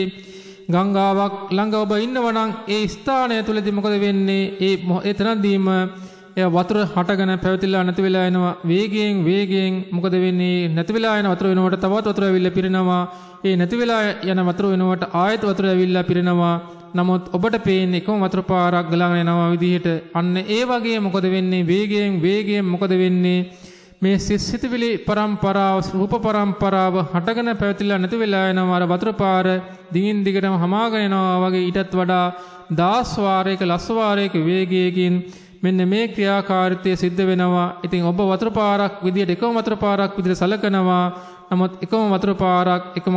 Speaker 1: ගංගාවක් ළඟ ඔබ ඉන්නවනම් ඒ ස්ථානය තුලදී මොකද වෙන්නේ? ඒ එතනදීම ඒ වතුර හටගෙන පැවතිලා නැති වෙලා යනවා. වේගයෙන් වේගයෙන් මොකද වෙන්නේ? නැති වෙලා යන වතුර වෙනකොට තවත් වතුර ඇවිල්ලා පිරෙනවා. ඒ නැති වෙලා යන වතුර වෙනකොට ආයෙත් වතුර ඇවිල්ලා පිරෙනවා. නමුත් ඔබට පේන්නේ එකම වතුර පාරක් ගලාගෙන යනවා විදිහට. අන්න ඒ වගේ මොකද වෙන්නේ? වේගයෙන් වේගයෙන් මොකද වෙන්නේ? මේ සිස්සිතවිලි පරම්පරාව, රූප පරම්පරාව හටගෙන පැවතිලා නැති වෙලා යනවා. අර වතුර පාර දිගින් දිගටම හමාගෙන යනවා වගේ ඊටත් වඩා දහස් වාරයක ලක්ෂ වාරයක වේගයකින් මෙන්න මේ ක්‍රියාකාරීත්වය සිද්ධ වෙනවා. ඉතින් ඔබ වතුර පාරක් විදියට එකම වතුර පාරක් විදියට සලකනවා. නමුත් එකම වතුර පාරක් එකම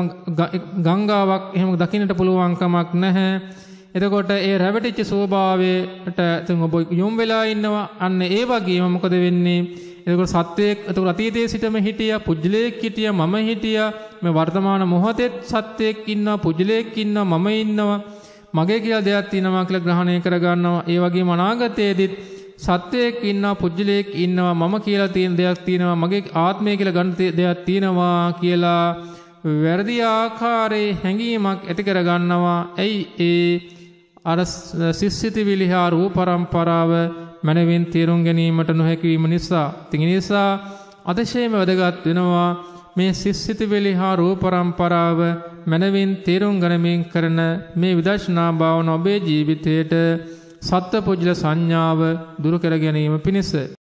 Speaker 1: ගංගාවක් එහෙම දකින්නට පුළුවන් කමක් නැහැ. එතකොට ඒ රැවටිච්ච ස්වභාවයට තුන් ඔබ යොම් වෙලා ඉන්නවා. අන්න ඒ වගේම මොකද වෙන්නේ? එතකොට සත්වයක් එතකොට අතීතයේ සිටම හිටියා, පුජ්‍යලයක් හිටියා, මම හිටියා. මේ වර්තමාන මොහොතේ සත්වයක් ඉන්නවා, පුජ්‍යලයක් ඉන්නවා, මම ඉන්නවා, මගේ කියලා දෙයක් තියෙනවා කියලා ග්‍රහණය කරගන්නවා. ඒ වගේම අනාගතයේදීත් සත්වයක් ඉන්නවා, පුජ්‍යලයක් ඉන්නවා, මම කියලා තියෙන දෙයක් තියෙනවා, මගේ ආත්මය කියලා ගන්න දෙයක් තියෙනවා කියලා වැරදි ආකාරයේ හැඟීමක් ඇති කරගන්නවා. ඇයි ඒ අර සිස්සිතවිලි හා රූප පරම්පරාව මනවින් තේරුම් ගැනීමට නොහැකි වීම නිසා. ඉතින් ඒ නිසා අතිශයම වැදගත් වෙනවා මේ සිස්සිතවිලි හා රූප පරම්පරාව මනවින් තේරුම් ගනිමින් කරන මේ විදර්ශනා භාවන ඔබේ ජීවිතයට සත්පුජ්‍යල සංඥාව දුරු කර ගැනීම පිණිස